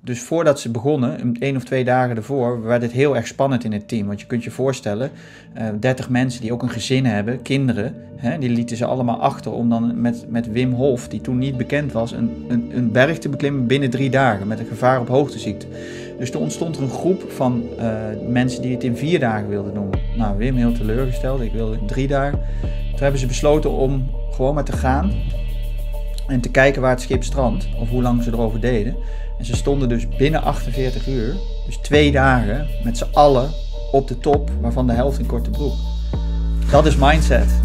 Dus voordat ze begonnen, 1 of 2 dagen ervoor, werd het heel erg spannend in het team. Want je kunt je voorstellen, 30 mensen die ook een gezin hebben, kinderen, die lieten ze allemaal achter om dan met Wim Hof, die toen niet bekend was, een berg te beklimmen binnen 3 dagen met een gevaar op hoogteziekte. Dus toen ontstond er een groep van mensen die het in 4 dagen wilden doen. Nou, Wim heel teleurgesteld, ik wilde in 3 dagen. Toen hebben ze besloten om gewoon maar te gaan en te kijken waar het schip strandt, of hoe lang ze erover deden. En ze stonden dus binnen 48 uur, dus 2 dagen, met z'n allen op de top, waarvan de helft in korte broek. Dat is mindset.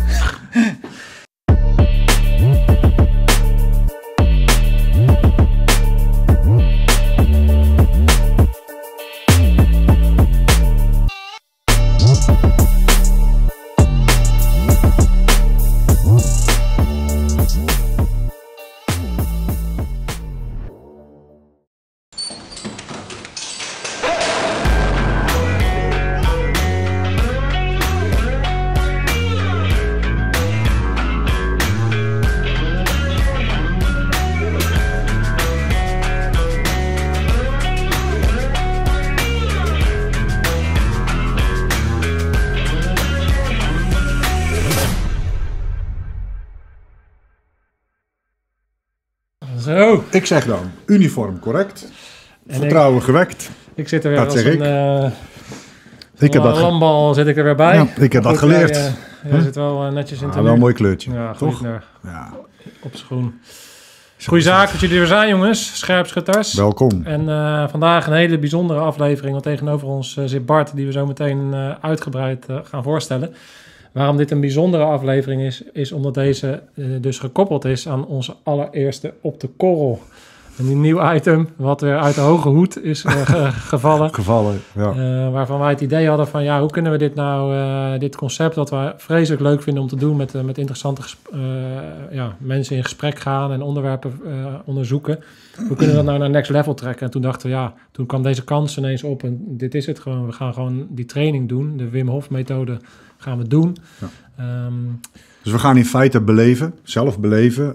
Zo. Ik zeg dan, uniform correct, en vertrouwen gewekt. Ik zit er weer dat als zeg een landbal zit ik er weer bij. Ja, ik heb dat geleerd. Jij zit wel netjes in te wel een mooi kleurtje. Ja, toch? Ja. Op schoen. Goeie zaak dat jullie er weer zijn, jongens. Scherpschutters. Welkom. En vandaag een hele bijzondere aflevering. Want tegenover ons zit Bart, die we zo meteen uitgebreid gaan voorstellen. Waarom dit een bijzondere aflevering is omdat deze dus gekoppeld is aan onze allereerste Op de Korrel. Een nieuw item wat weer uit de hoge hoed is gevallen. Ja. Waarvan wij het idee hadden van hoe kunnen we dit nou, dit concept wat we vreselijk leuk vinden om te doen met interessante mensen in gesprek gaan en onderwerpen onderzoeken. Hoe kunnen we dat nou naar next level trekken? En toen dachten we, toen kwam deze kans ineens op en dit is het gewoon. We gaan gewoon die training doen, de Wim Hof methode gaan we doen. Ja. Dus we gaan in feite zelf beleven,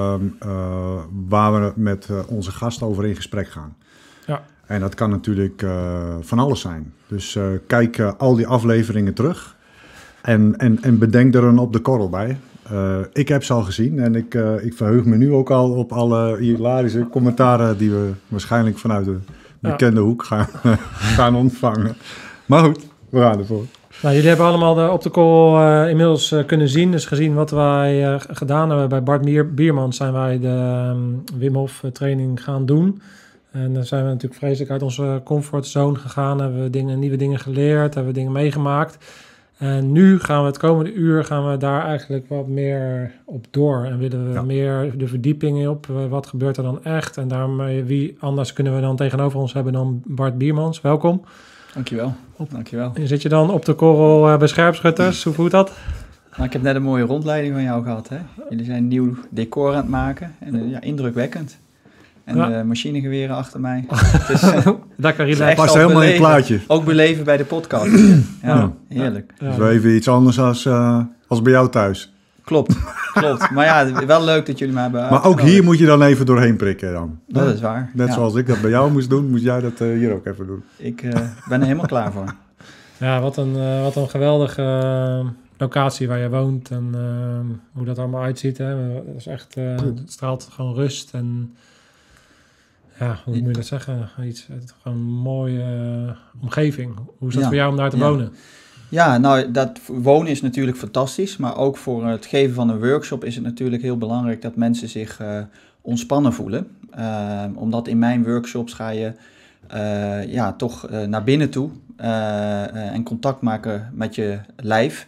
waar we met onze gast over in gesprek gaan. Ja. En dat kan natuurlijk van alles zijn. Dus kijk al die afleveringen terug en bedenk er een Op de Korrel bij. Ik heb ze al gezien en ik verheug me nu ook al op alle hilarische commentaren die we waarschijnlijk vanuit de bekende hoek gaan ontvangen. Maar goed, we gaan ervoor. Nou, jullie hebben allemaal de Op de Korrel inmiddels kunnen zien. Dus gezien wat wij gedaan hebben bij Bart Biermans zijn wij de Wim Hof training gaan doen. En dan zijn we natuurlijk vreselijk uit onze comfortzone gegaan. Hebben we nieuwe dingen geleerd, hebben we dingen meegemaakt. En nu gaan we het komende uur daar eigenlijk wat meer op door. En willen we meer de verdieping op. Wat gebeurt er dan echt? En daarmee, wie anders kunnen we dan tegenover ons hebben dan Bart Biermans. Welkom. Dankjewel. En zit je dan op de korrel bij Scherpschutters? Hoe voelt dat? Nou, ik heb net een mooie rondleiding van jou gehad. Hè? Jullie zijn een nieuw decor aan het maken. En indrukwekkend. En de machinegeweren achter mij. Dat kan je past helemaal in het plaatje. Ook beleven bij de podcast. Heerlijk. Dat is wel even iets anders als bij jou thuis. Klopt. Maar wel leuk dat jullie mij hebben Maar ook hier moet je dan even doorheen prikken dan. Dat is waar. Net zoals ik dat bij jou moest doen, moet jij dat hier ook even doen. Ik ben er helemaal klaar voor. Ja, wat een geweldige locatie waar je woont en hoe dat allemaal uitziet. Hè. Dat is echt, het straalt gewoon rust en hoe moet je dat zeggen? Gewoon een mooie omgeving. Hoe is dat voor jou om daar te wonen? Ja, nou, dat wonen is natuurlijk fantastisch, maar ook voor het geven van een workshop is het natuurlijk heel belangrijk dat mensen zich ontspannen voelen. Omdat in mijn workshops ga je toch naar binnen toe en contact maken met je lijf.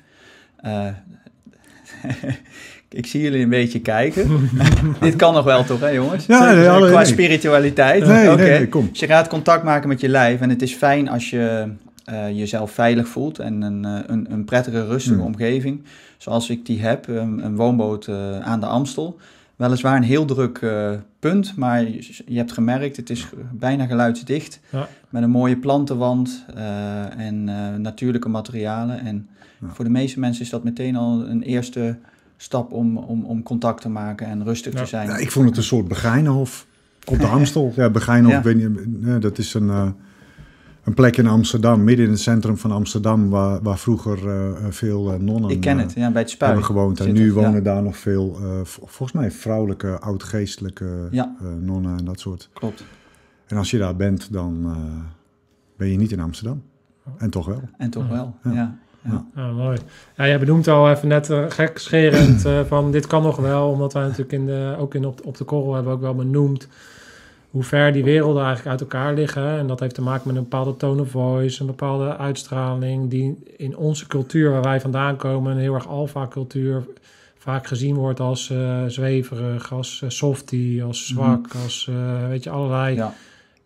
Ik zie jullie een beetje kijken. Dit kan nog wel toch, hè jongens? Ja, qua spiritualiteit. Nee, kom. Dus je gaat contact maken met je lijf en het is fijn als je jezelf veilig voelt en een prettige, rustige omgeving. Zoals ik die heb, een woonboot aan de Amstel. Weliswaar een heel druk punt, maar je hebt gemerkt, het is bijna geluidsdicht. Ja. Met een mooie plantenwand en natuurlijke materialen. En voor de meeste mensen is dat meteen al een eerste stap om contact te maken en rustig te zijn. Ja, ik vond het een soort Begijnenhof. Op de Amstel. Ja, Begijn of ik weet niet, dat is een plek in Amsterdam, midden in het centrum van Amsterdam, waar vroeger veel nonnen ik ken het, bij het Spui hebben gewoond. En nu wonen daar nog veel, volgens mij vrouwelijke, oud-geestelijke nonnen en dat soort. Klopt. En als je daar bent, dan ben je niet in Amsterdam. En toch wel. En toch wel, ja. Mooi. Ja, jij benoemt al even net gekscherend van dit kan nog wel, omdat wij natuurlijk op de korrel hebben ook wel benoemd hoe ver die werelden eigenlijk uit elkaar liggen. En dat heeft te maken met een bepaalde tone of voice, een bepaalde uitstraling die in onze cultuur waar wij vandaan komen, een heel erg alfa-cultuur, vaak gezien wordt als zweverig, als softie, als zwak, als weet je, allerlei... Ja.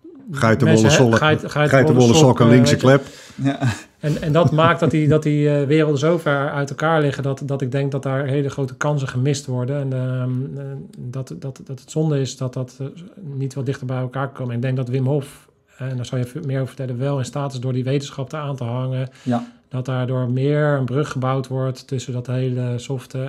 Geitenwolle sokken, linkse klep. Ja. En dat maakt dat die werelden zo ver uit elkaar liggen dat ik denk dat daar hele grote kansen gemist worden. En dat het zonde is dat niet wat dichter bij elkaar komen. En ik denk dat Wim Hof, en daar zal je meer over vertellen, wel in staat is door die wetenschap aan te hangen. Ja. Dat daardoor meer een brug gebouwd wordt tussen dat hele softe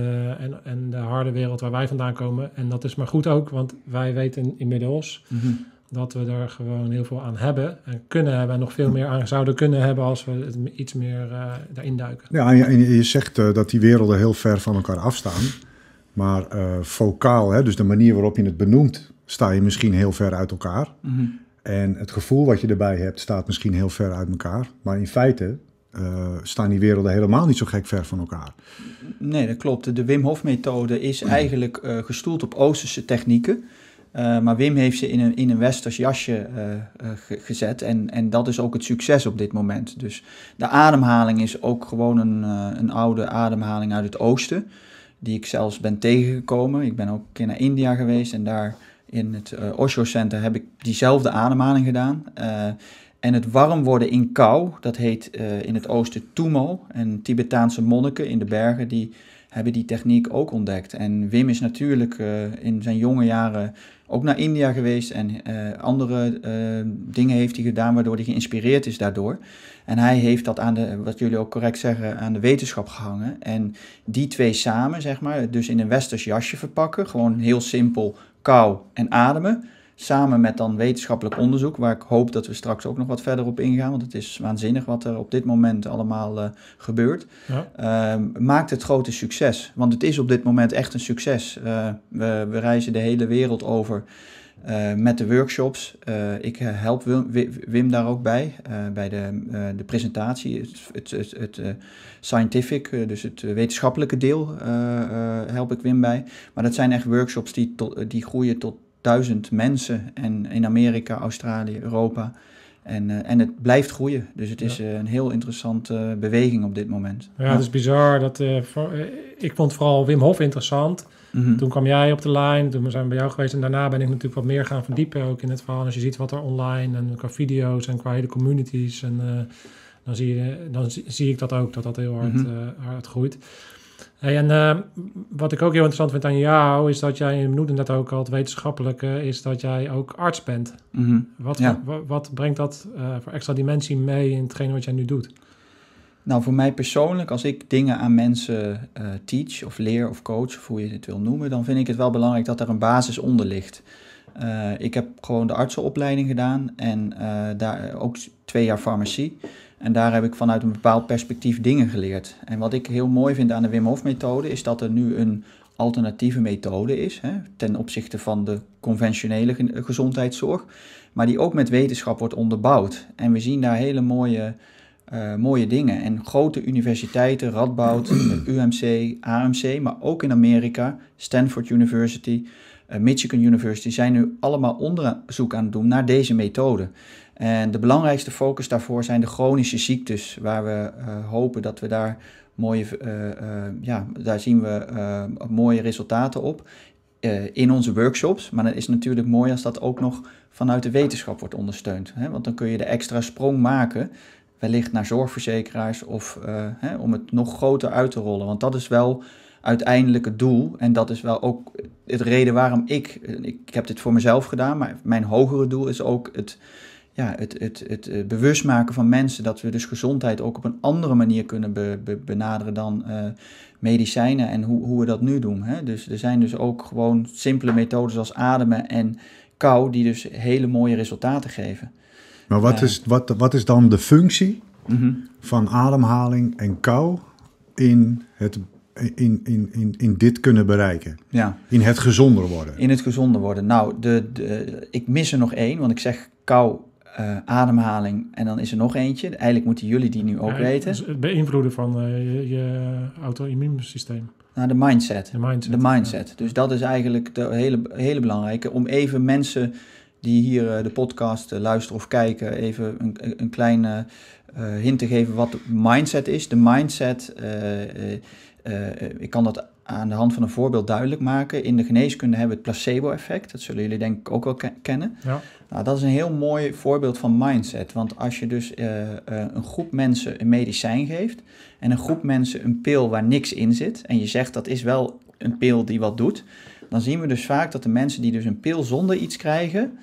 en de harde wereld waar wij vandaan komen. En dat is maar goed ook, want wij weten inmiddels... Mm-hmm. Dat we er gewoon heel veel aan hebben en kunnen hebben en nog veel meer aan zouden kunnen hebben als we het iets meer daarin duiken. Ja, en je zegt dat die werelden heel ver van elkaar afstaan, maar focaal, dus de manier waarop je het benoemt, sta je misschien heel ver uit elkaar. Mm-hmm. En het gevoel wat je erbij hebt, staat misschien heel ver uit elkaar. Maar in feite staan die werelden helemaal niet zo gek ver van elkaar. Nee, dat klopt. De Wim Hof methode is eigenlijk gestoeld op Oosterse technieken. Maar Wim heeft ze in een westers jasje gezet en dat is ook het succes op dit moment. Dus de ademhaling is ook gewoon een oude ademhaling uit het oosten, die ik zelfs ben tegengekomen. Ik ben ook een keer naar India geweest en daar in het Osho Center heb ik diezelfde ademhaling gedaan. En het warm worden in kou, dat heet in het oosten Tumo. En Tibetaanse monniken in de bergen, die hebben die techniek ook ontdekt. En Wim is natuurlijk in zijn jonge jaren ook naar India geweest en andere dingen heeft hij gedaan waardoor hij geïnspireerd is daardoor. En hij heeft dat wat jullie ook correct zeggen, aan de wetenschap gehangen. En die twee samen, zeg maar, dus in een westers jasje verpakken, gewoon heel simpel kou en ademen. Samen met dan wetenschappelijk onderzoek, waar ik hoop dat we straks ook nog wat verder op ingaan, want het is waanzinnig wat er op dit moment allemaal gebeurt, maakt het grote succes. Want het is op dit moment echt een succes. We reizen de hele wereld over met de workshops. Ik help Wim daar ook bij de presentatie, het scientific, dus het wetenschappelijke deel help ik Wim bij. Maar dat zijn echt workshops die groeien tot 1000 mensen en in Amerika, Australië, Europa. En het blijft groeien. Dus het is een heel interessante beweging op dit moment. Ja, het is bizar. Ik vond vooral Wim Hof interessant. Mm-hmm. Toen kwam jij op de lijn, toen zijn we bij jou geweest. En daarna ben ik natuurlijk wat meer gaan verdiepen ook in het verhaal. Als je ziet wat er online en qua video's en qua hele communities. En dan zie ik dat ook, dat heel hard groeit. Hey, en wat ik ook heel interessant vind aan jou, is dat jij, je benoemde net ook al het wetenschappelijke, is dat jij ook arts bent. Mm-hmm. Wat brengt dat voor extra dimensie mee in hetgene wat jij nu doet? Nou, voor mij persoonlijk, als ik dingen aan mensen teach of leer of coach, of hoe je het wil noemen, dan vind ik het wel belangrijk dat er een basis onder ligt. Ik heb gewoon de artsenopleiding gedaan en daar ook 2 jaar farmacie. En daar heb ik vanuit een bepaald perspectief dingen geleerd. En wat ik heel mooi vind aan de Wim Hof methode is dat er nu een alternatieve methode is, ten opzichte van de conventionele gezondheidszorg, maar die ook met wetenschap wordt onderbouwd. En we zien daar hele mooie dingen. En grote universiteiten, Radboud, UMC, AMC, maar ook in Amerika, Stanford University, Michigan University, zijn nu allemaal onderzoek aan het doen naar deze methode. En de belangrijkste focus daarvoor zijn de chronische ziektes, waar we hopen dat we daar daar zien we mooie resultaten op in onze workshops. Maar het is natuurlijk mooi als dat ook nog vanuit de wetenschap wordt ondersteund. Want dan kun je de extra sprong maken, wellicht naar zorgverzekeraars of om het nog groter uit te rollen. Want dat is wel uiteindelijk het doel en dat is wel ook het reden waarom ik heb dit voor mezelf gedaan, maar mijn hogere doel is ook het bewust maken van mensen dat we dus gezondheid ook op een andere manier kunnen benaderen dan medicijnen en hoe we dat nu doen. Dus er zijn dus ook gewoon simpele methodes als ademen en kou die dus hele mooie resultaten geven. Maar wat is dan de functie van ademhaling en kou in dit kunnen bereiken? Ja. In het gezonder worden? In het gezonder worden. Nou, ik mis er nog één, want ik zeg kou, ademhaling en dan is er nog eentje. Eigenlijk moeten jullie die nu ook weten. Dus het beïnvloeden van je auto-immuunsysteem. Nou, de mindset. De mindset. Ja. Dus dat is eigenlijk de hele belangrijke. Om even mensen die hier de podcast luisteren of kijken, even een kleine hint te geven wat de mindset is. De mindset, ik kan dat aan de hand van een voorbeeld duidelijk maken. In de geneeskunde hebben we het placebo-effect. Dat zullen jullie denk ik ook wel kennen. Ja. Nou, dat is een heel mooi voorbeeld van mindset. Want als je dus een groep mensen een medicijn geeft en een groep mensen een pil waar niks in zit en je zegt dat is wel een pil die wat doet, dan zien we dus vaak dat de mensen die dus een pil zonder iets krijgen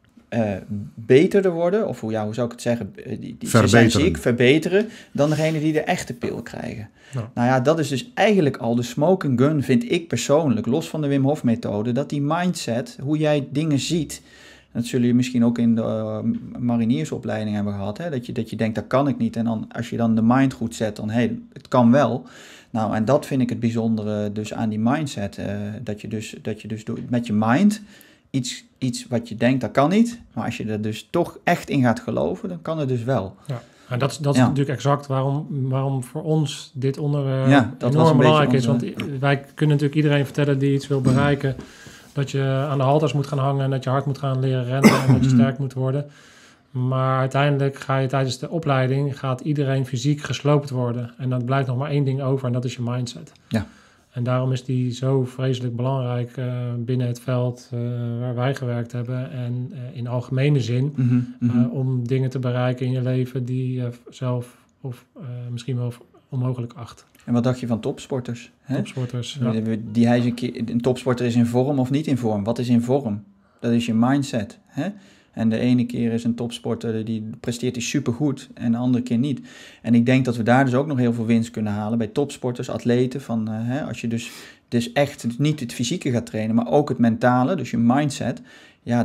beterder worden, of hoe zou ik het zeggen, ze zijn ziek, verbeteren dan degene die de echte pil krijgen. Ja. Nou ja, dat is dus eigenlijk al de smoking gun, vind ik persoonlijk, los van de Wim Hof methode, dat die mindset, hoe jij dingen ziet, dat zullen jullie misschien ook in de mariniersopleiding hebben gehad, hè? Dat je denkt, dat kan ik niet, en dan, als je dan de mind goed zet, dan het kan wel. Nou, en dat vind ik het bijzondere dus aan die mindset, dat je dus met je mind iets wat je denkt, dat kan niet. Maar als je er dus toch echt in gaat geloven, dan kan het dus wel. Ja, en dat is natuurlijk exact waarom voor ons dit onderwerp enorm belangrijk is. Want wij kunnen natuurlijk iedereen vertellen die iets wil bereiken, dat je aan de halters moet gaan hangen en dat je hard moet gaan leren rennen en dat je sterk moet worden. Maar uiteindelijk ga je tijdens de opleiding, gaat iedereen fysiek gesloopt worden. En dan blijft nog maar één ding over en dat is je mindset. Ja. En daarom is die zo vreselijk belangrijk binnen het veld waar wij gewerkt hebben. En in algemene zin om dingen te bereiken in je leven die je zelf of misschien wel onmogelijk acht. En wat dacht je van topsporters? Hè? Topsporters, ja. Een topsporter is in vorm of niet in vorm? Wat is in vorm? Dat is je mindset. Hè? En de ene keer is een topsporter, die presteert hij supergoed en de andere keer niet. En ik denk dat we daar dus ook nog heel veel winst kunnen halen bij topsporters, atleten. Als je dus echt niet het fysieke gaat trainen, maar ook het mentale, dus je mindset, ja,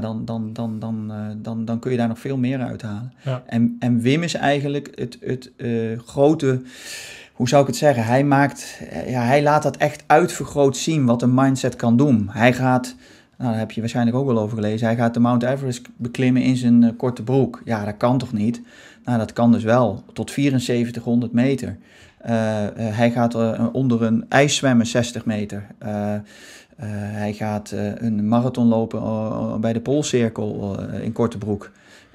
dan kun je daar nog veel meer uithalen. Ja. En Wim is eigenlijk het grote, hoe zou ik het zeggen, hij laat dat echt uitvergroot zien wat een mindset kan doen. Hij gaat... Nou, daar heb je waarschijnlijk ook wel over gelezen. Hij gaat de Mount Everest beklimmen in zijn korte broek. Ja, dat kan toch niet? Nou, dat kan dus wel. Tot 7400 meter. Hij gaat onder een ijs zwemmen 60 meter. Hij gaat een marathon lopen bij de Poolcirkel in korte broek.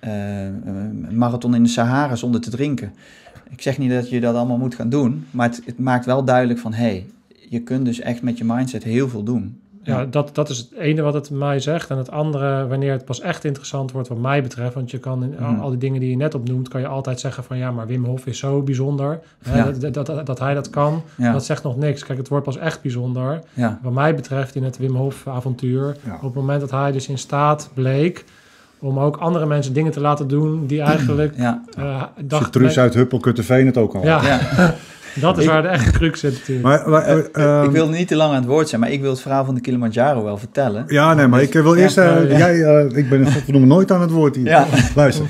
Een marathon in de Sahara zonder te drinken. Ik zeg niet dat je dat allemaal moet gaan doen. Maar het maakt wel duidelijk van... je kunt dus echt met je mindset heel veel doen. Ja, dat is het ene wat het mij zegt. En het andere, wanneer het pas echt interessant wordt wat mij betreft. Want je kan al die dingen die je net opnoemt, kan je altijd zeggen van ja, maar Wim Hof is zo bijzonder. Ja. Dat hij dat kan, dat zegt nog niks. Kijk, het wordt pas echt bijzonder. Ja. Wat mij betreft in het Wim Hof avontuur. Ja. Op het moment dat hij dus in staat bleek om ook andere mensen dingen te laten doen die eigenlijk... Truus uit Huppelkutteveen het ook al. Ja. Dat is waar de echte crux zit natuurlijk. Ik wil niet te lang aan het woord zijn, maar ik wil het verhaal van de Kilimanjaro wel vertellen. Ja, nee, maar ik wil eerst... ik ben godverdomme nooit aan het woord hier. Ja. Luister,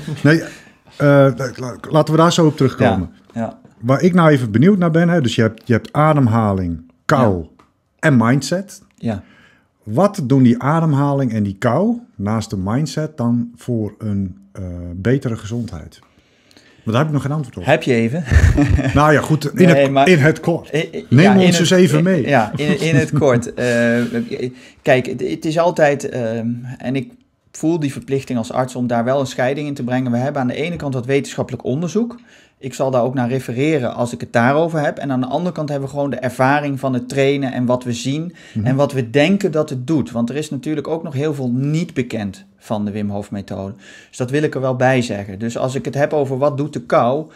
laten we daar zo op terugkomen. Ja. Waar ik nou even benieuwd naar ben, dus je hebt ademhaling, kou en mindset. Ja. Wat doen die ademhaling en die kou naast de mindset dan voor een betere gezondheid? Maar daar heb ik nog geen antwoord op. Heb je even? Nou ja, goed. In het kort. Neem ons eens even mee. Ja, in het kort. Kijk, het is altijd... en ik voel die verplichting als arts om daar wel een scheiding in te brengen. We hebben aan de ene kant wat wetenschappelijk onderzoek. Ik zal daar ook naar refereren als ik het daarover heb. En aan de andere kant hebben we gewoon de ervaring van het trainen en wat we zien en wat we denken dat het doet. Want er is natuurlijk ook nog heel veel niet bekend van de Wim Hof methode. Dus dat wil ik er wel bij zeggen. Dus als ik het heb over wat doet de kou,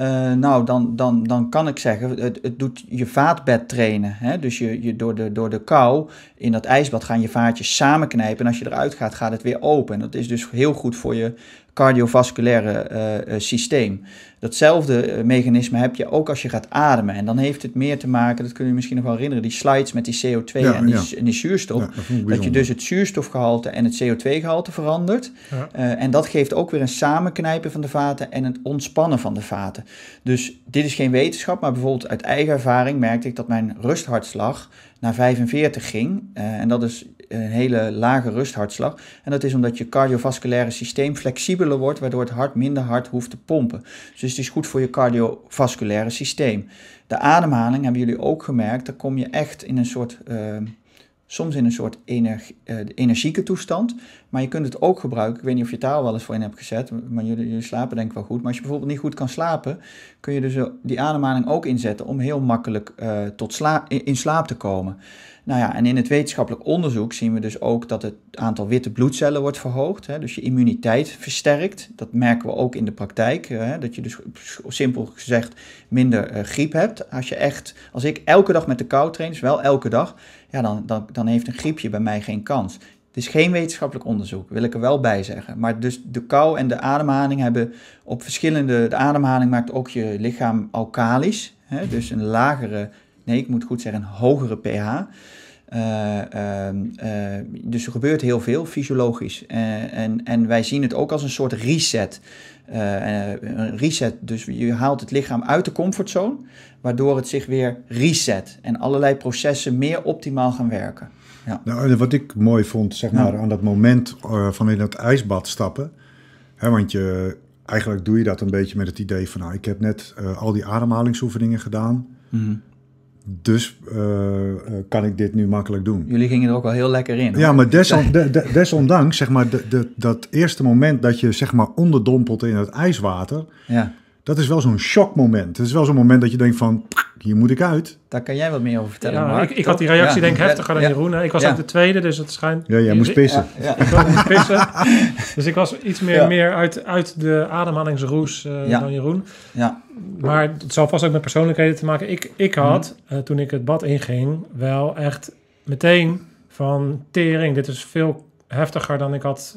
dan kan ik zeggen, het doet je vaatbed trainen. Hè? Dus je door de kou in dat ijsbad gaan je vaatjes samenknijpen en als je eruit gaat, gaat het weer open. En dat is dus heel goed voor je cardiovasculaire systeem. Datzelfde mechanisme heb je ook als je gaat ademen. En dan heeft het meer te maken, dat kun je misschien nog wel herinneren, die slides met die CO2 en die zuurstof. Ja, dat je dus het zuurstofgehalte en het CO2-gehalte verandert. Ja. En dat geeft ook weer een samenknijpen van de vaten en het ontspannen van de vaten. Dus dit is geen wetenschap, maar bijvoorbeeld uit eigen ervaring merkte ik dat mijn rusthartslag naar 45 ging. En dat is een hele lage rusthartslag. En dat is omdat je cardiovasculaire systeem flexibeler wordt, waardoor het hart minder hard hoeft te pompen. Dus het is goed voor je cardiovasculaire systeem. De ademhaling, hebben jullie ook gemerkt, daar kom je echt in een soort, soms in een soort energieke toestand. Maar je kunt het ook gebruiken, ik weet niet of je het daar wel eens voor in hebt gezet, maar jullie slapen denk ik wel goed. Maar als je bijvoorbeeld niet goed kan slapen, kun je dus die ademhaling ook inzetten om heel makkelijk in slaap te komen. Nou ja, en in het wetenschappelijk onderzoek zien we dus ook dat het aantal witte bloedcellen wordt verhoogd. Hè, dus je immuniteit versterkt. Dat merken we ook in de praktijk. Dat je dus simpel gezegd minder griep hebt. Als ik elke dag met de kou train, dus wel elke dag, ja, dan heeft een griepje bij mij geen kans. Het is geen wetenschappelijk onderzoek, wil ik er wel bij zeggen. Maar dus de kou en de ademhaling hebben op verschillende... De ademhaling maakt ook je lichaam alkalisch. Hè, dus een lagere... Nee, ik moet goed zeggen, een hogere pH. Dus er gebeurt heel veel fysiologisch. En wij zien het ook als een soort reset. Een reset, dus je haalt het lichaam uit de comfortzone, waardoor het zich weer reset. En allerlei processen meer optimaal gaan werken. Ja. Nou, en wat ik mooi vond, zeg maar, aan dat moment van in het ijsbad stappen. Hè, want eigenlijk doe je dat een beetje met het idee van... Nou, ik heb net al die ademhalingsoefeningen gedaan... Mm-hmm. Dus kan ik dit nu makkelijk doen. Jullie gingen er ook wel heel lekker in. Hoor. Ja, maar desondanks, zeg maar, dat eerste moment dat je zeg maar onderdompelt in het ijswater... Ja. Dat is wel zo'n shockmoment. Het is wel zo'n moment dat je denkt van, hier moet ik uit. Daar kan jij wat meer over vertellen, ja, Mark. Ik had die reactie denk ik heftiger dan Jeroen. Ik was ook de tweede, dus het schijnt... Ja, jij moest pissen. Ja. Ik moest pissen. Dus ik was iets meer uit de ademhalingsroes dan Jeroen. Ja. Maar het zal vast ook met persoonlijkheden te maken. Ik had, toen ik het bad inging, wel echt meteen van tering. Dit is veel heftiger dan ik had...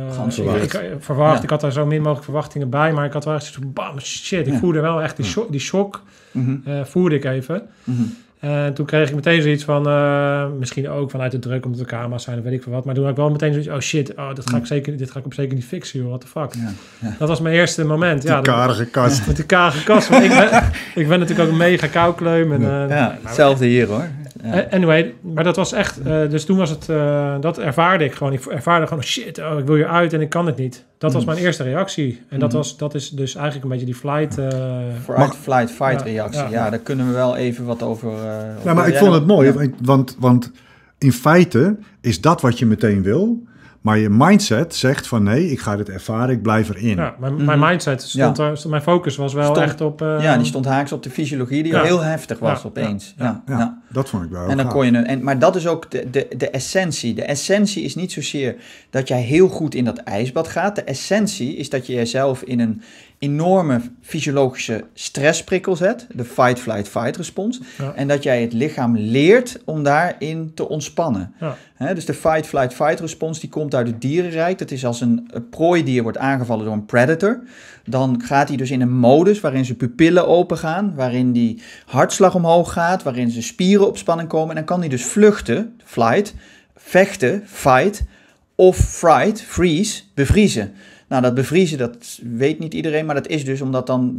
verwacht. Ik had daar zo min mogelijk verwachtingen bij, maar ik had wel echt zo'n bam, shit. Ik voelde wel echt die shock, voerde ik even. Mm-hmm. En toen kreeg ik meteen zoiets van, misschien ook vanuit de druk, omdat de camera's zijn, of weet ik veel wat. Maar toen had ik wel meteen zoiets, oh shit, dit ga ik op zeker niet fixen, joh, what the fuck. Ja, ja. Dat was mijn eerste moment. Die karige kast. Met die karige kast. Ik ben natuurlijk ook een mega koukleum. Hetzelfde hier, hoor. Ja. Anyway, maar dat was echt... dus toen was het... dat ervaarde ik gewoon. Ik ervaarde gewoon, shit, ik wil hier uit en ik kan het niet. Dat was mijn eerste reactie. En dat is dus eigenlijk een beetje die flight... Flight-fight reactie. Ja, daar kunnen we wel even wat over... maar ik vond het mooi, want in feite is dat wat je meteen wil... Maar je mindset zegt van nee, ik ga dit ervaren, ik blijf erin. Ja, mijn mindset stond mijn focus was wel echt op... die stond haaks op de fysiologie die heel heftig was opeens. Ja, dat vond ik wel. En dan kon je maar dat is ook de essentie. De essentie is niet zozeer dat jij heel goed in dat ijsbad gaat. De essentie is dat je jezelf in een enorme fysiologische stressprikkel zet, de fight-flight-fight respons, en dat jij het lichaam leert om daarin te ontspannen. Ja. Dus de fight-flight-fight respons die komt uit het dierenrijk. Dat is als een prooidier wordt aangevallen door een predator. Dan gaat hij dus in een modus waarin zijn pupillen open gaan, waarin die hartslag omhoog gaat, waarin zijn spieren op spanning komen. En dan kan hij dus vluchten, flight, vechten, fight, of fright, freeze, bevriezen. Nou, dat bevriezen, dat weet niet iedereen, maar dat is dus omdat dan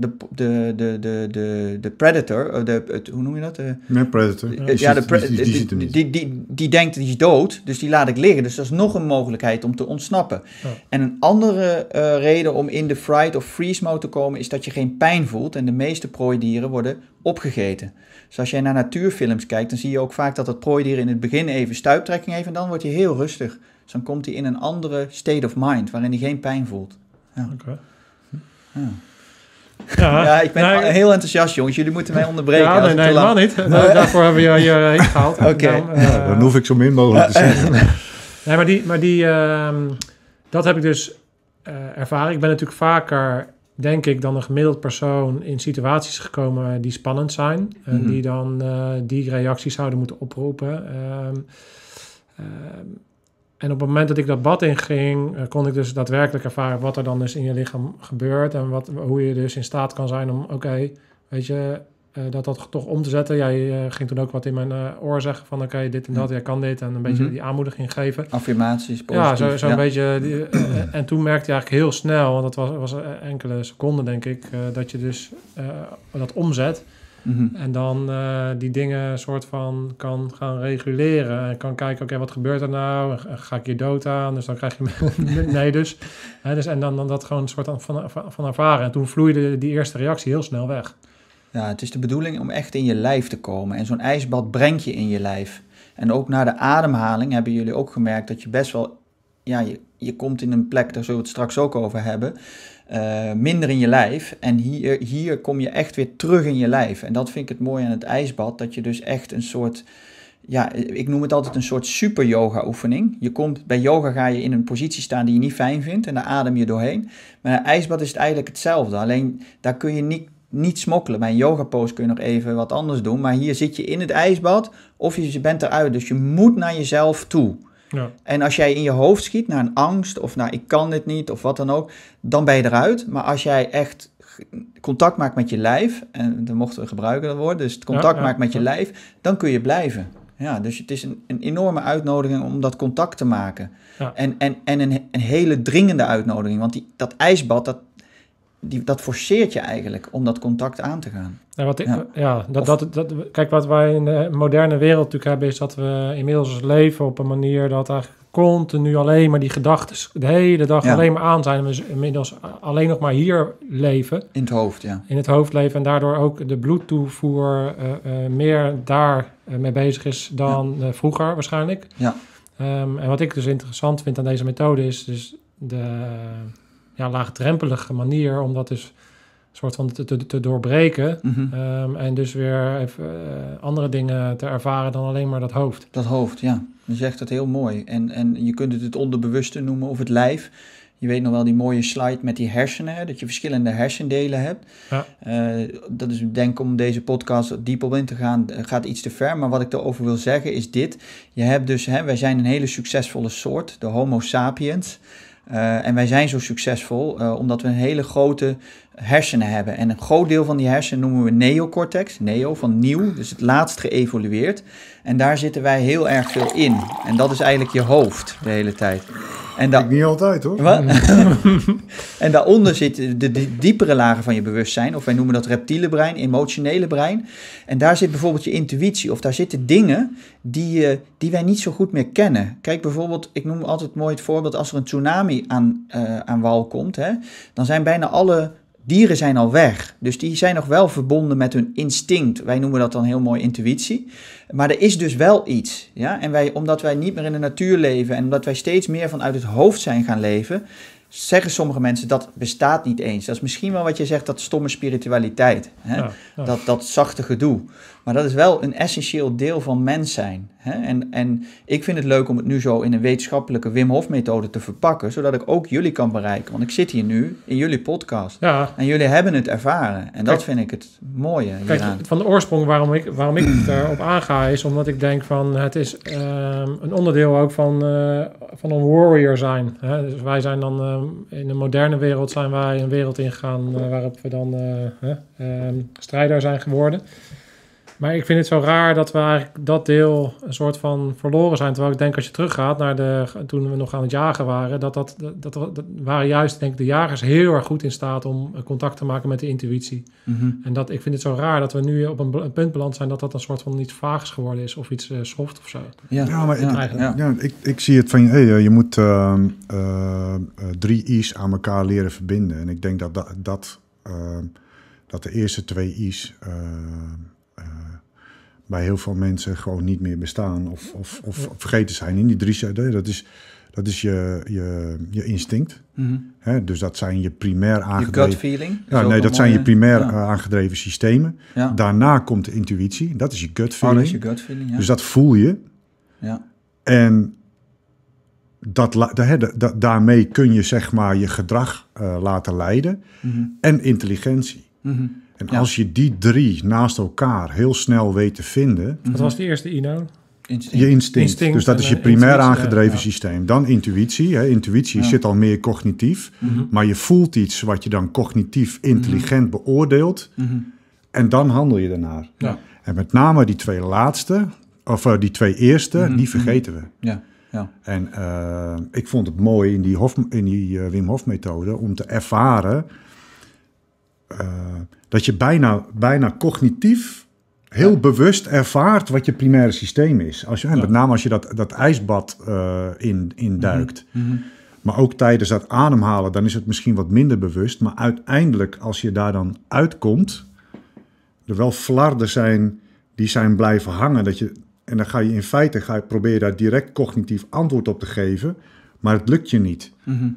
de predator, hoe noem je dat? Predator. Die denkt, die is dood, dus die laat ik liggen. Dus dat is nog een mogelijkheid om te ontsnappen. Oh. En een andere reden om in de fright of freeze mode te komen, is dat je geen pijn voelt. En de meeste prooidieren worden opgegeten. Dus als jij naar natuurfilms kijkt, dan zie je ook vaak dat het prooidier in het begin even stuiptrekking heeft en dan wordt hij heel rustig. Dus dan komt hij in een andere state of mind, waarin hij geen pijn voelt. Ja. Okay. Ja, ik ben heel enthousiast, jongens. Jullie moeten mij onderbreken. Ja, nee, helemaal niet. Daarvoor hebben we je hierheen gehaald. Oké. Dan hoef ik zo min mogelijk te zeggen. Nee, dat heb ik dus ervaren. Ik ben natuurlijk vaker, denk ik, dan een gemiddeld persoon in situaties gekomen die spannend zijn. En die dan die reacties zouden moeten oproepen. En op het moment dat ik dat bad inging, kon ik dus daadwerkelijk ervaren wat er dan dus in je lichaam gebeurt. En hoe je dus in staat kan zijn om, weet je, dat toch om te zetten. Jij ging toen ook wat in mijn oor zeggen van, dit en dat, jij kan dit. En een beetje die aanmoediging geven. Affirmaties, positief. Ja, zo'n beetje. En toen merkte je eigenlijk heel snel, want dat was enkele seconden denk ik, dat je dus dat omzet. Mm-hmm. En dan die dingen soort van kan gaan reguleren. En kan kijken, wat gebeurt er nou? Ga ik hier dood aan? Dus dan krijg je... nee, dus. En dan dat gewoon een soort van ervaren. En toen vloeide die eerste reactie heel snel weg. Ja, het is de bedoeling om echt in je lijf te komen. En zo'n ijsbad brengt je in je lijf. En ook na de ademhaling hebben jullie ook gemerkt dat je best wel... Ja, je komt in een plek, daar zullen we het straks ook over hebben... minder in je lijf. En hier kom je echt weer terug in je lijf. En dat vind ik het mooie aan het ijsbad. Dat je dus echt een soort... Ja, ik noem het altijd een soort super yoga oefening. Bij yoga ga je in een positie staan die je niet fijn vindt. En daar adem je doorheen. Maar in een ijsbad is het eigenlijk hetzelfde. Alleen daar kun je niet smokkelen. Bij een yoga pose kun je nog even wat anders doen. Maar hier zit je in het ijsbad of je bent eruit. Dus je moet naar jezelf toe. Ja. En als jij in je hoofd schiet naar een angst of naar ik kan dit niet of wat dan ook, dan ben je eruit. Maar als jij echt contact maakt met je lijf, en dan mochten we gebruiken dat woord, dus het contact maakt met je lijf, dan kun je blijven. Ja, dus het is een enorme uitnodiging om dat contact te maken. Ja. En een hele dringende uitnodiging, want dat ijsbad, dat forceert je eigenlijk om dat contact aan te gaan. Kijk, wat wij in de moderne wereld natuurlijk hebben, is dat we inmiddels leven op een manier dat eigenlijk continu alleen maar die gedachten de hele dag alleen maar aan zijn. En we inmiddels alleen nog maar hier leven. In het hoofd, ja. In het hoofd leven en daardoor ook de bloedtoevoer meer daar mee bezig is dan vroeger waarschijnlijk. Ja. En wat ik dus interessant vind aan deze methode is dus de laagdrempelige manier om dat dus soort van te doorbreken. Mm-hmm. En dus weer even andere dingen te ervaren dan alleen maar dat hoofd. Dat hoofd, ja. Je zegt dat heel mooi. En je kunt het onderbewuste noemen of het lijf. Je weet nog wel die mooie slide met die hersenen, hè, dat je verschillende hersendelen hebt. Ja. Dat is, denk ik, om deze podcast diep op in te gaan, gaat iets te ver. Maar wat ik erover wil zeggen is dit. Je hebt dus, wij zijn een hele succesvolle soort, de Homo sapiens. En wij zijn zo succesvol omdat we een hele grote hersenen hebben. En een groot deel van die hersenen noemen we neocortex. Neo van nieuw, dus het laatst geëvolueerd. En daar zitten wij heel erg veel in. En dat is eigenlijk je hoofd de hele tijd. En niet altijd hoor. En daaronder zitten de diepere lagen van je bewustzijn. Of wij noemen dat reptiele brein, emotionele brein. En daar zit bijvoorbeeld je intuïtie. Of daar zitten dingen die wij niet zo goed meer kennen. Kijk bijvoorbeeld, ik noem altijd mooi het voorbeeld. Als er een tsunami aan wal komt, dan zijn bijna alle dieren zijn al weg. Dus die zijn nog wel verbonden met hun instinct. Wij noemen dat dan heel mooi intuïtie. Maar er is dus wel iets. Ja? En omdat wij niet meer in de natuur leven en omdat wij steeds meer vanuit het hoofd zijn gaan leven, zeggen sommige mensen dat bestaat niet eens. Dat is misschien wel wat je zegt, dat stomme spiritualiteit. Hè? Ja, ja. Dat zachte gedoe. Maar dat is wel een essentieel deel van mens zijn. Hè? En ik vind het leuk om het nu zo in een wetenschappelijke Wim Hof methode te verpakken, zodat ik ook jullie kan bereiken. Want ik zit hier nu in jullie podcast. Ja. En jullie hebben het ervaren. En dat vind ik het mooie hieraan. Van de oorsprong waarom ik erop aanga is omdat ik denk van het is een onderdeel ook van een warrior zijn. Hè? Dus wij zijn dan in de moderne wereld zijn wij een wereld ingegaan waarop we dan strijder zijn geworden. Maar ik vind het zo raar dat we eigenlijk dat deel een soort van verloren zijn. Terwijl ik denk als je teruggaat naar toen we nog aan het jagen waren, dat waren juist denk ik de jagers heel erg goed in staat om contact te maken met de intuïtie. Mm-hmm. En ik vind het zo raar dat we nu op een punt beland zijn dat een soort van iets vaags geworden is of iets soft of zo. Ik zie het van je moet 3 I's aan elkaar leren verbinden. En ik denk dat de eerste 2 I's bij heel veel mensen gewoon niet meer bestaan of vergeten zijn. In die 3, dat is je instinct. Mm-hmm. Hè? Dus dat zijn je primair aangedreven... Je gut feeling? Dat zijn je primair aangedreven systemen. Ja. Daarna komt de intuïtie. Dat is je gut feeling. Dat is je gut feeling, ja. Dus dat voel je. Ja. En daarmee kun je zeg maar je gedrag laten leiden. Mm-hmm. En intelligentie. Mm-hmm. En als je die 3 naast elkaar heel snel weet te vinden... Wat was de eerste Ino? Je instinct. Dus dat is je primair aangedreven systeem. Dan intuïtie. Hè. Intuïtie zit al meer cognitief. Maar je voelt iets wat je dan cognitief intelligent beoordeelt. En dan handel je daarnaar. Ja. En met name die twee laatste, of die twee eerste, die vergeten we. Ja. Ja. En ik vond het mooi in die Wim Hof methode om te ervaren dat je bijna cognitief heel bewust ervaart wat je primaire systeem is. Met name als je dat ijsbad induikt. Maar ook tijdens dat ademhalen, dan is het misschien wat minder bewust. Maar uiteindelijk, als je daar dan uitkomt, er wel flarden zijn die zijn blijven hangen. En dan ga je in feite proberen daar direct cognitief antwoord op te geven. Maar het lukt je niet.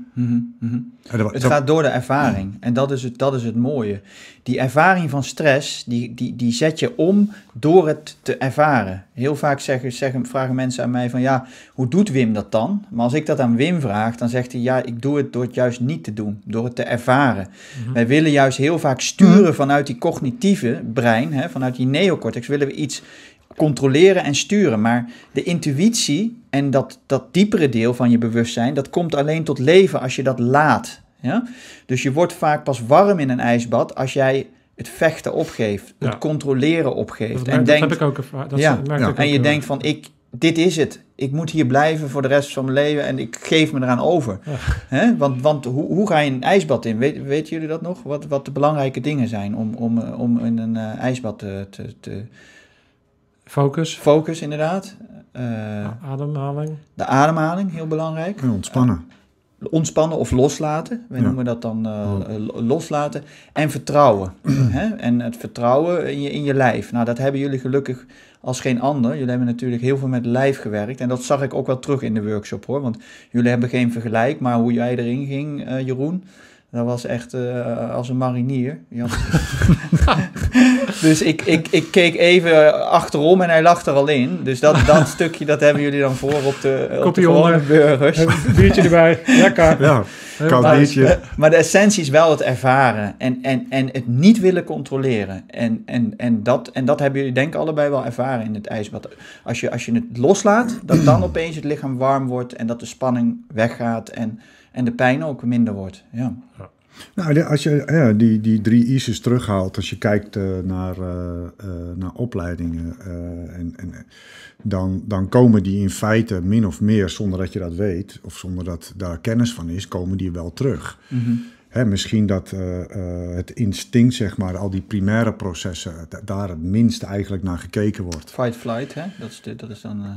Het gaat door de ervaring. En dat is het mooie. Die ervaring van stress, die zet je om door het te ervaren. Heel vaak vragen mensen aan mij van, ja, hoe doet Wim dat dan? Maar als ik dat aan Wim vraag, dan zegt hij, ja, ik doe het door het juist niet te doen. Door het te ervaren. Wij willen juist heel vaak sturen vanuit die cognitieve brein, hè, vanuit die neocortex, willen we iets controleren en sturen. Maar de intuïtie en dat diepere deel van je bewustzijn, dat komt alleen tot leven als je dat laat. Ja? Dus je wordt vaak pas warm in een ijsbad als jij het vechten opgeeft, het controleren opgeeft. Dat heb ik ook ervaren. En je denkt van, dit is het. Ik moet hier blijven voor de rest van mijn leven en ik geef me eraan over. Ja. Hè? Want hoe ga je een ijsbad in? Weten jullie dat nog? Wat de belangrijke dingen zijn om in een ijsbad te Focus, inderdaad. Ademhaling. De ademhaling, heel belangrijk. En ontspannen. Ontspannen of loslaten. Wij noemen dat dan loslaten. En vertrouwen. Hè? En het vertrouwen in je lijf. Nou, dat hebben jullie gelukkig als geen ander. Jullie hebben natuurlijk heel veel met lijf gewerkt. En dat zag ik ook wel terug in de workshop, hoor. Want jullie hebben geen vergelijk. Maar hoe jij erin ging, Jeroen, dat was echt als een marinier. Dus ik keek even achterom en hij lag er al in. Dus dat stukje, dat hebben jullie dan voor op de gewone burgers. Een biertje erbij, lekker. Ja, koud biertje. Maar de essentie is wel het ervaren en het niet willen controleren. En dat hebben jullie denk ik allebei wel ervaren in het ijsbad. Als je het loslaat, dat dan opeens het lichaam warm wordt en dat de spanning weggaat en de pijn ook minder wordt. Ja. Nou, als je die 3 I's terughaalt, als je kijkt naar opleidingen, dan komen die in feite min of meer, zonder dat je dat weet, of zonder dat daar kennis van is, komen die wel terug. Misschien dat het instinct, zeg maar, al die primaire processen, daar het minst eigenlijk naar gekeken wordt. Fight, flight, hè? Dat is dan...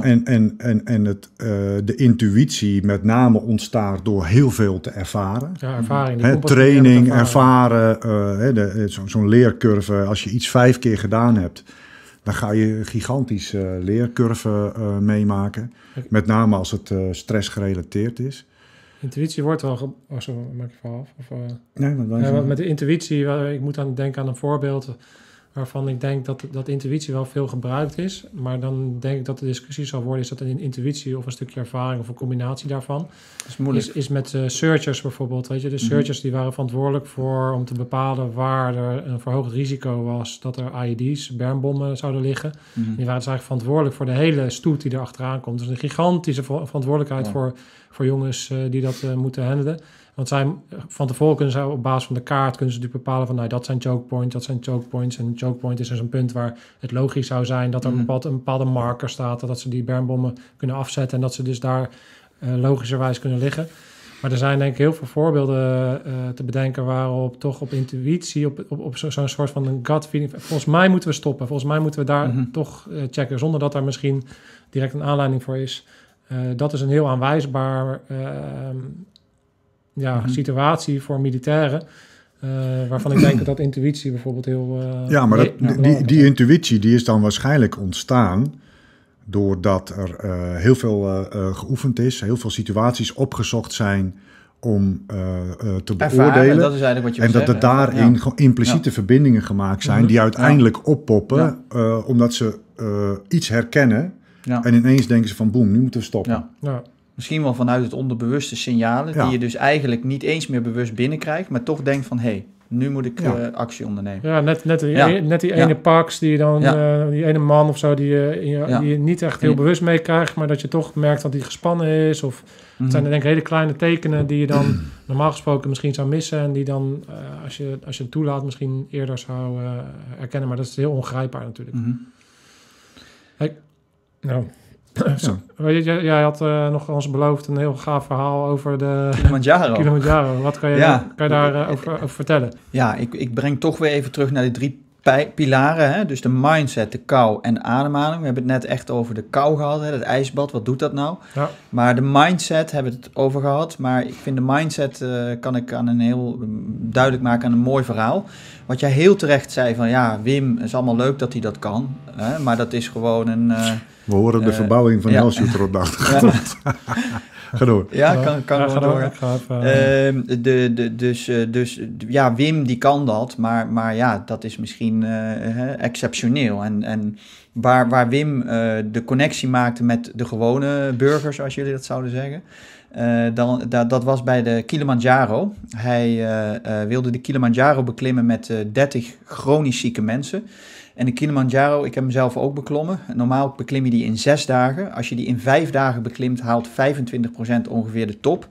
De intuïtie met name ontstaat door heel veel te ervaren. Ja, ervaring. Training, ervaren, zo'n leercurve. Als je iets 5 keer gedaan hebt, dan ga je een gigantische leercurve meemaken. Met name als het stressgerelateerd is. Intuïtie wordt wel... maak je van af. Met de intuïtie, ik moet aan denken aan een voorbeeld waarvan ik denk dat intuïtie wel veel gebruikt is. Maar dan denk ik dat de discussie zal worden, is dat een intuïtie of een stukje ervaring of een combinatie daarvan? Dat is moeilijk. Is met searchers bijvoorbeeld. Weet je, de searchers die waren verantwoordelijk voor om te bepalen waar er een verhoogd risico was dat er IED's, bermbommen zouden liggen. Die waren dus eigenlijk verantwoordelijk voor de hele stoet die er achteraan komt. Dus een gigantische verantwoordelijkheid voor jongens die dat moeten handelen. Want van tevoren kunnen ze op basis van de kaart kunnen ze natuurlijk bepalen van dat zijn choke points, dat zijn choke points. En een choke point is dus een punt waar het logisch zou zijn dat er een bepaalde marker staat, dat ze die bermbommen kunnen afzetten en dat ze dus daar logischerwijs kunnen liggen. Maar er zijn denk ik heel veel voorbeelden te bedenken waarop toch op intuïtie, op zo'n soort van een gut feeling. Volgens mij moeten we stoppen. Volgens mij moeten we daar toch checken, zonder dat daar misschien direct een aanleiding voor is. Dat is een heel aanwijsbaar situatie voor militairen. Waarvan ik denk dat intuïtie bijvoorbeeld heel... maar die intuïtie die is dan waarschijnlijk ontstaan doordat er heel veel geoefend is, heel veel situaties opgezocht zijn om te beoordelen. Dat is eigenlijk wat je dat er daarin gewoon impliciete verbindingen gemaakt zijn die uiteindelijk oppoppen omdat ze iets herkennen en ineens denken ze van boem, nu moeten we stoppen. Ja. Misschien wel vanuit het onderbewuste signalen die je dus eigenlijk niet eens meer bewust binnenkrijgt, maar toch denkt van hé, Nu moet ik actie ondernemen. Ja, net die ene Pax, die dan die ene man of zo, die je niet echt heel bewust meekrijgt, maar dat je toch merkt dat die gespannen is. Of het zijn denk ik hele kleine tekenen die je dan normaal gesproken misschien zou missen. En die dan, als je het toelaat, misschien eerder zou herkennen. Maar dat is heel ongrijpbaar natuurlijk. Hey, nou... Jij had nog ons beloofd een heel gaaf verhaal over de Kilimanjaro. Wat kan je daar over vertellen? Ja, ik breng toch weer even terug naar de 3 pilaren. Hè? Dus de mindset, de kou en de ademhaling. We hebben het net echt over de kou gehad, hè? Het ijsbad. Wat doet dat nou? Ja. Maar de mindset hebben we het over gehad. Maar ik vind de mindset kan ik aan een heel duidelijk maken aan een mooi verhaal. Wat jij heel terecht zei van Wim, is allemaal leuk dat hij dat kan. Hè? Maar dat is gewoon een... we horen de verbouwing van Hellshooter op de achtergrond. Ga door. Ja, kan gewoon door. Dus Wim die kan dat, maar dat is misschien exceptioneel. En waar Wim de connectie maakte met de gewone burgers, als jullie dat zouden zeggen, dat was bij de Kilimanjaro. Hij wilde de Kilimanjaro beklimmen met 30 chronisch zieke mensen. En de Kilimanjaro, ik heb hem zelf ook beklommen. Normaal beklim je die in 6 dagen. Als je die in 5 dagen beklimt, haalt 25% ongeveer de top.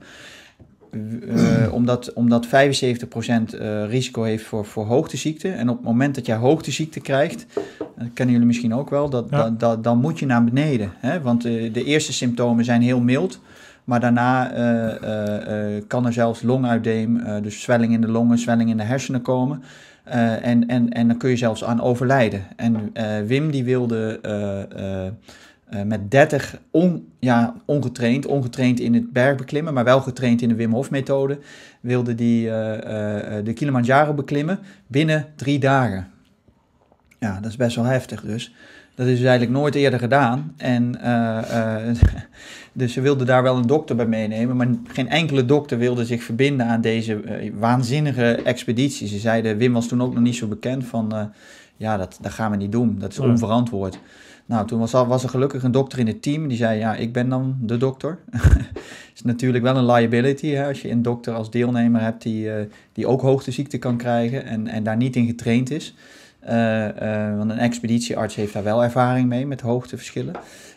Omdat 75% risico heeft voor hoogteziekte. En op het moment dat jij hoogteziekte krijgt, dat kennen jullie misschien ook wel, dan moet je naar beneden. Hè? Want de eerste symptomen zijn heel mild. Maar daarna kan er zelfs longuitdeem, dus zwelling in de longen, zwelling in de hersenen komen. En dan kun je zelfs aan overlijden. En Wim die wilde met 30 ongetraind in het bergbeklimmen, maar wel getraind in de Wim Hof methode, wilde die de Kilimanjaro beklimmen binnen 3 dagen. Ja, dat is best wel heftig dus. Dat is dus eigenlijk nooit eerder gedaan. En dus ze wilden daar wel een dokter bij meenemen, maar geen enkele dokter wilde zich verbinden aan deze waanzinnige expeditie. Ze zeiden, Wim was toen ook nog niet zo bekend van, dat gaan we niet doen, dat is onverantwoord. Nou, toen was er gelukkig een dokter in het team, die zei, ik ben dan de dokter. Is natuurlijk wel een liability, hè, als je een dokter als deelnemer hebt die ook hoogteziekte kan krijgen en daar niet in getraind is. Want een expeditiearts heeft daar wel ervaring mee met hoogteverschillen.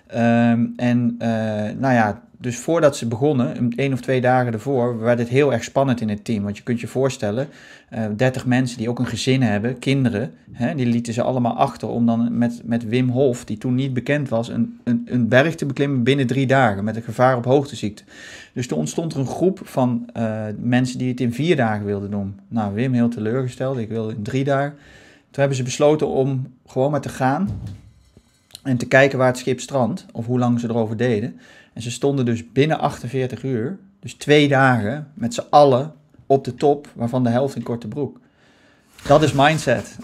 Dus voordat ze begonnen, 1 of 2 dagen ervoor, werd het heel erg spannend in het team. Want je kunt je voorstellen, 30 mensen die ook een gezin hebben, kinderen, die lieten ze allemaal achter om dan met Wim Hof, die toen niet bekend was, een berg te beklimmen binnen 3 dagen met een gevaar op hoogteziekte. Dus toen ontstond er een groep van mensen die het in 4 dagen wilden doen. Nou, Wim heel teleurgesteld, ik wil in 3 dagen. Toen hebben ze besloten om gewoon maar te gaan en te kijken waar het schip strandt, of hoe lang ze erover deden. En ze stonden dus binnen 48 uur, dus 2 dagen, met z'n allen op de top, waarvan de helft in korte broek. Dat is mindset.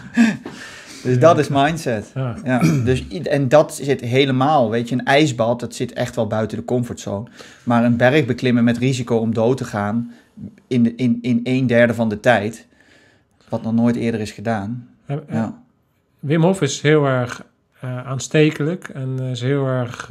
Dus dat is mindset. Ja. Dus, en dat zit helemaal, weet je, een ijsbad, dat zit echt wel buiten de comfortzone. Maar een berg beklimmen met risico om dood te gaan in 1/3 van de tijd, wat nog nooit eerder is gedaan. Wim Hof is heel erg aanstekelijk en is heel erg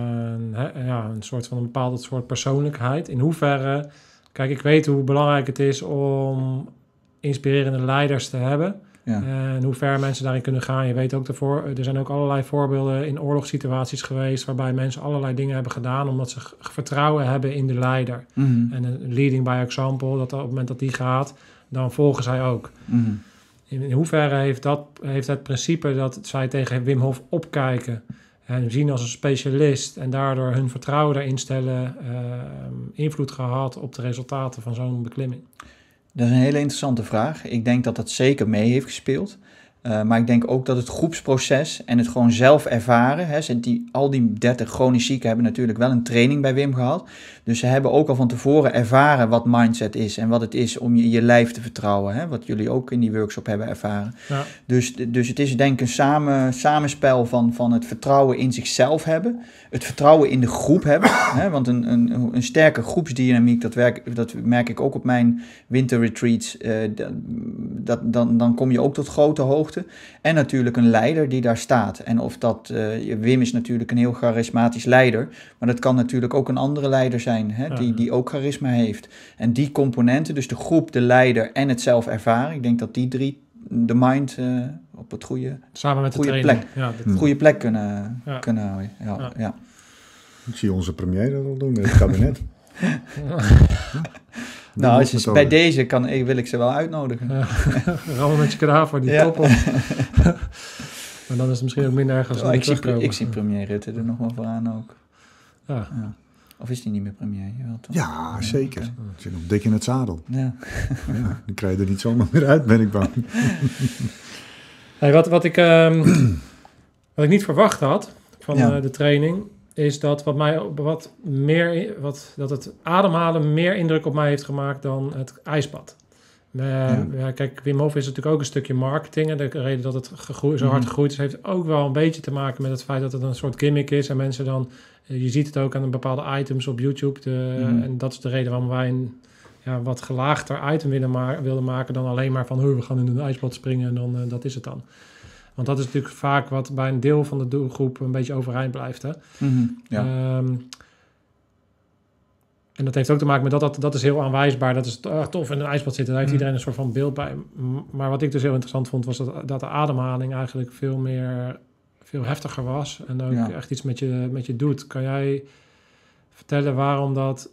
een soort van een bepaald soort persoonlijkheid. In hoeverre, kijk, ik weet hoe belangrijk het is om inspirerende leiders te hebben. Ja. En hoe ver mensen daarin kunnen gaan. Je weet ook er zijn ook allerlei voorbeelden in oorlogssituaties geweest waarbij mensen allerlei dingen hebben gedaan omdat ze vertrouwen hebben in de leider. Mm-hmm. En een leading by example, dat op het moment dat die gaat, dan volgen zij ook. Mm-hmm. In hoeverre heeft het principe dat zij tegen Wim Hof opkijken en hem zien als een specialist en daardoor hun vertrouwen daarin stellen, invloed gehad op de resultaten van zo'n beklimming? Dat is een hele interessante vraag. Ik denk dat dat zeker mee heeft gespeeld. Maar ik denk ook dat het groepsproces en het gewoon zelf ervaren. Al die 30 chronisch zieken hebben natuurlijk wel een training bij Wim gehad. Dus ze hebben ook al van tevoren ervaren wat mindset is. En wat het is om je lijf te vertrouwen. Hè? Wat jullie ook in die workshop hebben ervaren. Ja. Dus het is denk ik een samenspel van het vertrouwen in zichzelf hebben. Het vertrouwen in de groep hebben. Hè? Want een sterke groepsdynamiek, dat merk ik ook op mijn winterretreats. Dan kom je ook tot grote hoogte. hoogte. En natuurlijk een leider die daar staat. En of dat, Wim is natuurlijk een heel charismatisch leider, maar dat kan natuurlijk ook een andere leider zijn, hè, die ook charisma heeft. En die componenten, dus de groep, de leider en het zelf ervaren, ik denk dat die 3 de mind op het goede, samen met goede de plek, goede plek kunnen houden. Ja. Ik zie onze premier dat al doen met het kabinet. Nou, bij deze wil ik ze wel uitnodigen. Rammen met je kadaver, die top op. Maar dan is het misschien ook minder erg als we terugkomen. Ik zie premier Rutte er nog wel vooraan ook. Ja. Of is die niet meer premier? Ja, zeker. Okay. Zit nog dik in het zadel. Ja. Die krijg je er niet zomaar meer uit, ben ik bang. Hey, wat ik niet verwacht had van de training, is dat dat het ademhalen meer indruk op mij heeft gemaakt dan het ijsbad. Kijk, Wim Hof is natuurlijk ook een stukje marketing. En de reden dat het zo hard gegroeid is, heeft ook wel een beetje te maken met het feit dat het een soort gimmick is. En mensen dan, je ziet het ook aan bepaalde items op YouTube. En dat is de reden waarom wij een wat gelaagder item wilden maken dan alleen maar van we gaan in een ijsbad springen en dan dat is het dan. Want dat is natuurlijk vaak wat bij een deel van de doelgroep een beetje overeind blijft. Hè? En dat heeft ook te maken met dat is heel aanwijsbaar. Dat is tof in een ijsbad zitten. Daar heeft iedereen een soort van beeld bij. Maar wat ik dus heel interessant vond, was dat de ademhaling eigenlijk veel heftiger was. En ook echt iets met je doet. Kan jij vertellen waarom dat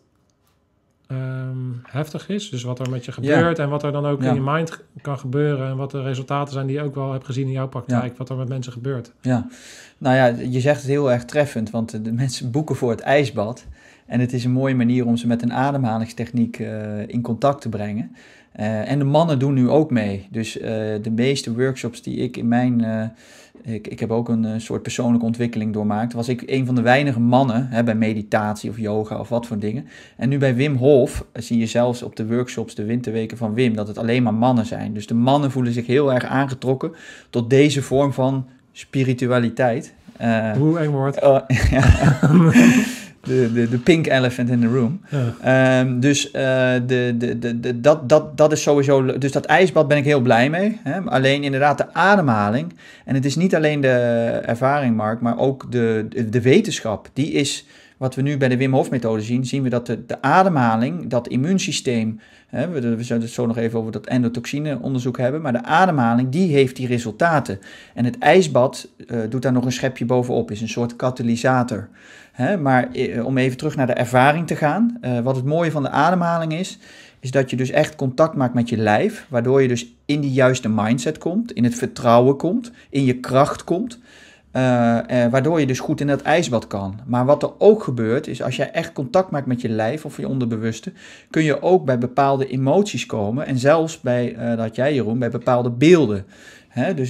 heftig is? Dus wat er met je gebeurt en wat er dan ook in je mind kan gebeuren. En wat de resultaten zijn die je ook wel hebt gezien in jouw praktijk. Wat er met mensen gebeurt. Ja, nou ja, je zegt het heel erg treffend. Want de mensen boeken voor het ijsbad. En het is een mooie manier om ze met een ademhalingstechniek in contact te brengen. En de mannen doen nu ook mee. Dus de meeste workshops die ik in mijn... Ik heb ook een soort persoonlijke ontwikkeling doormaakt. Was ik een van de weinige mannen bij meditatie of yoga of wat voor dingen. En nu bij Wim Hof zie je zelfs op de workshops, de winterweken van Wim, dat het alleen maar mannen zijn. Dus de mannen voelen zich heel erg aangetrokken tot deze vorm van spiritualiteit. Hoe eng wordt. De pink elephant in the room. Ja. Dat is sowieso... Dus dat ijsbad ben ik heel blij mee. Hè? Alleen inderdaad de ademhaling. En het is niet alleen de ervaring, Mark, maar ook de wetenschap. Die is... Wat we nu bij de Wim Hof methode zien we dat de ademhaling, dat immuunsysteem... We zullen het zo nog even over dat endotoxine onderzoek hebben. Maar de ademhaling, die heeft die resultaten. En het ijsbad doet daar nog een schepje bovenop. Is een soort katalysator. Maar om even terug naar de ervaring te gaan. Wat het mooie van de ademhaling is dat je dus echt contact maakt met je lijf. Waardoor je dus in die juiste mindset komt. In het vertrouwen komt. In je kracht komt. Waardoor je dus goed in dat ijsbad kan. Maar wat er ook gebeurt, is als jij echt contact maakt met je lijf of je onderbewuste, kun je ook bij bepaalde emoties komen. En zelfs bij, dat jij Jeroen, bij bepaalde beelden. Dus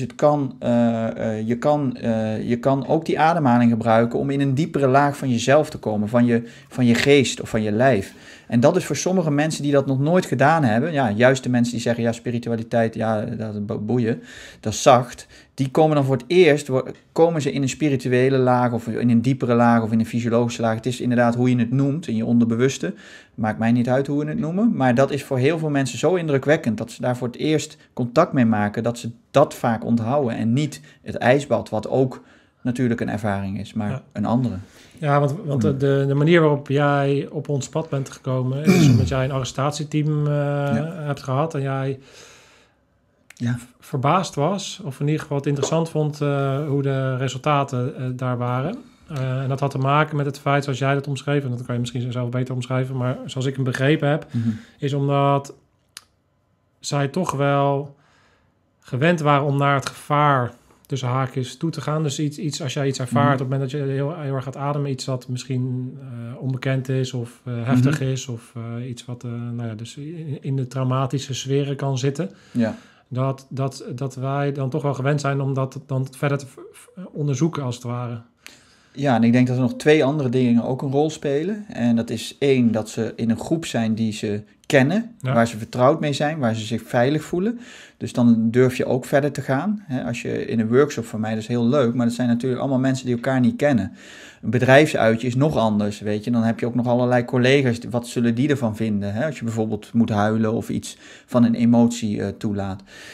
je kan ook die ademhaling gebruiken om in een diepere laag van jezelf te komen, van je geest of van je lijf. En dat is voor sommige mensen die dat nog nooit gedaan hebben, juist de mensen die zeggen, spiritualiteit, dat is boeien, dat is zacht, die komen dan voor het eerst, komen ze in een spirituele laag of in een diepere laag of in een fysiologische laag. Het is inderdaad hoe je het noemt, in je onderbewuste. Maakt mij niet uit hoe we het noemen, maar dat is voor heel veel mensen zo indrukwekkend dat ze daar voor het eerst contact mee maken, dat ze dat vaak onthouden en niet het ijsbad, wat ook natuurlijk een ervaring is, maar een andere. Ja, want de manier waarop jij op ons pad bent gekomen is omdat jij een arrestatieteam hebt gehad en jij verbaasd was, of in ieder geval het interessant vond hoe de resultaten daar waren. En dat had te maken met het feit, zoals jij dat omschreef, en dat kan je misschien zelf beter omschrijven, maar zoals ik hem begrepen heb, is omdat zij toch wel gewend waren om naar het gevaar tussen haakjes toe te gaan. Dus iets als jij iets ervaart, op het moment dat je heel erg gaat ademen, iets dat misschien onbekend is of heftig is, of iets wat dus in de traumatische sferen kan zitten. Ja. Dat wij dan toch wel gewend zijn om dat dan verder te onderzoeken, als het ware. Ja, en ik denk dat er nog 2 andere dingen ook een rol spelen. En dat is 1, dat ze in een groep zijn die ze kennen, waar ze vertrouwd mee zijn, waar ze zich veilig voelen. Dus dan durf je ook verder te gaan. Als je in een workshop van mij, dat is heel leuk, maar dat zijn natuurlijk allemaal mensen die elkaar niet kennen. Een bedrijfsuitje is nog anders, weet je. Dan heb je ook nog allerlei collega's, wat zullen die ervan vinden? Als je bijvoorbeeld moet huilen of iets van een emotie toelaat.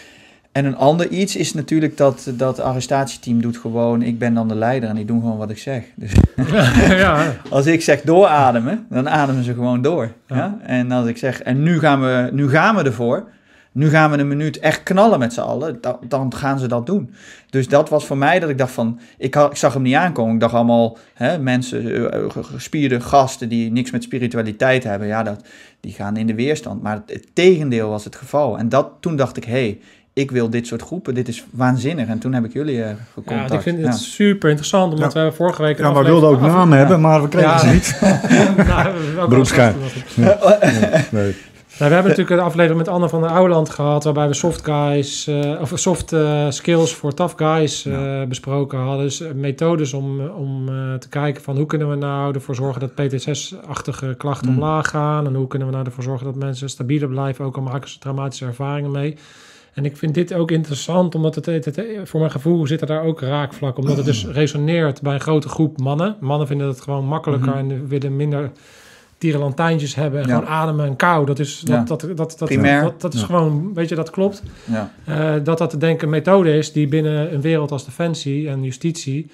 En een ander iets is natuurlijk dat arrestatieteam doet gewoon... Ik ben dan de leider en die doen gewoon wat ik zeg. Dus ja. Als ik zeg doorademen, dan ademen ze gewoon door. Ja. Ja? En als ik zeg, en nu gaan we ervoor... Nu gaan we een minuut echt knallen met z'n allen. Dan gaan ze dat doen. Dus dat was voor mij dat ik dacht van... Ik zag hem niet aankomen. Ik dacht allemaal mensen, gespierde gasten... die niks met spiritualiteit hebben. Ja, die gaan in de weerstand. Maar het tegendeel was het geval. En toen dacht ik... ik wil dit soort groepen. Dit is waanzinnig. En toen heb ik jullie gecontact. Ja, ik vind het super interessant. Omdat we vorige week... Ja, we wilden ook namen hebben, maar we kregen ze niet. Beroepskaart. Nee. Nou, we hebben natuurlijk een aflevering met Anne van der Ouweland gehad... waarbij we soft skills voor tough guys besproken hadden. Dus methodes om te kijken van... hoe kunnen we nou ervoor zorgen dat PTSS-achtige klachten omlaag gaan... en hoe kunnen we nou ervoor zorgen dat mensen stabieler blijven... ook al maken ze traumatische ervaringen mee... En ik vind dit ook interessant, omdat het voor mijn gevoel zit er daar ook raakvlak. Omdat het dus resoneert bij een grote groep mannen. Mannen vinden het gewoon makkelijker en willen minder tierenlantijntjes hebben. En gewoon ademen en kou. Dat is, dat is gewoon, weet je, dat klopt. Ja. Dat denk ik een methode is die binnen een wereld als defensie en justitie...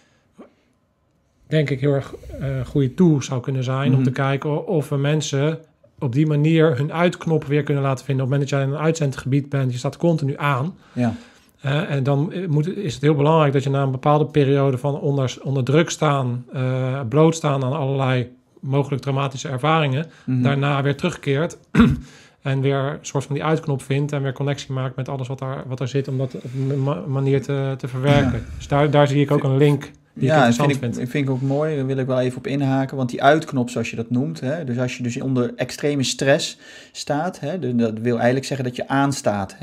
denk ik heel erg goede tool zou kunnen zijn... om te kijken of we mensen... op die manier hun uitknop weer kunnen laten vinden. Op het moment dat jij in een uitzendgebied bent, je staat continu aan. Ja. En dan is het heel belangrijk dat je na een bepaalde periode van onder druk staan, blootstaan aan allerlei mogelijk traumatische ervaringen, daarna weer terugkeert en weer een soort van die uitknop vindt en weer connectie maakt met alles wat er zit, om dat op een manier te verwerken. Ja. Dus daar zie ik ook een link. Dat vind ik ook mooi. Daar wil ik wel even op inhaken. Want die uitknop, zoals je dat noemt... dus als je dus onder extreme stress staat... dat wil eigenlijk zeggen dat je aanstaat.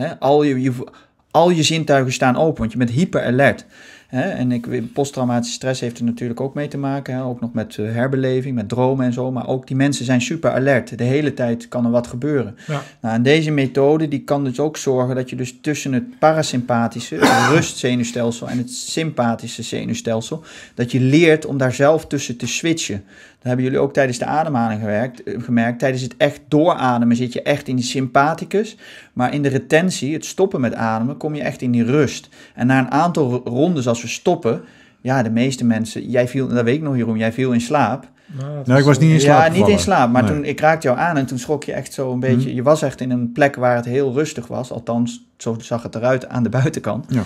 Al je zintuigen staan open, want je bent hyperalert. En posttraumatische stress heeft er natuurlijk ook mee te maken. Ook nog met herbeleving, met dromen en zo. Maar ook die mensen zijn super alert. De hele tijd kan er wat gebeuren. Ja. Nou, en deze methode die kan dus ook zorgen dat je dus tussen het parasympathische, het rustzenuwstelsel en het sympathische zenuwstelsel, dat je leert om daar zelf tussen te switchen. Dat hebben jullie ook tijdens de ademhaling gemerkt. Tijdens het echt doorademen zit je echt in die sympathicus. Maar in de retentie, het stoppen met ademen, kom je echt in die rust. En na een aantal rondes als we stoppen... Ja, de meeste mensen... dat weet ik nog, Jeroen, jij viel in slaap. Nou, ik was niet in slaap. Ja, niet in slaap. Maar toen ik raakte jou aan en toen schrok je echt zo een beetje... Je was echt in een plek waar het heel rustig was. Althans, zo zag het eruit aan de buitenkant. Ja.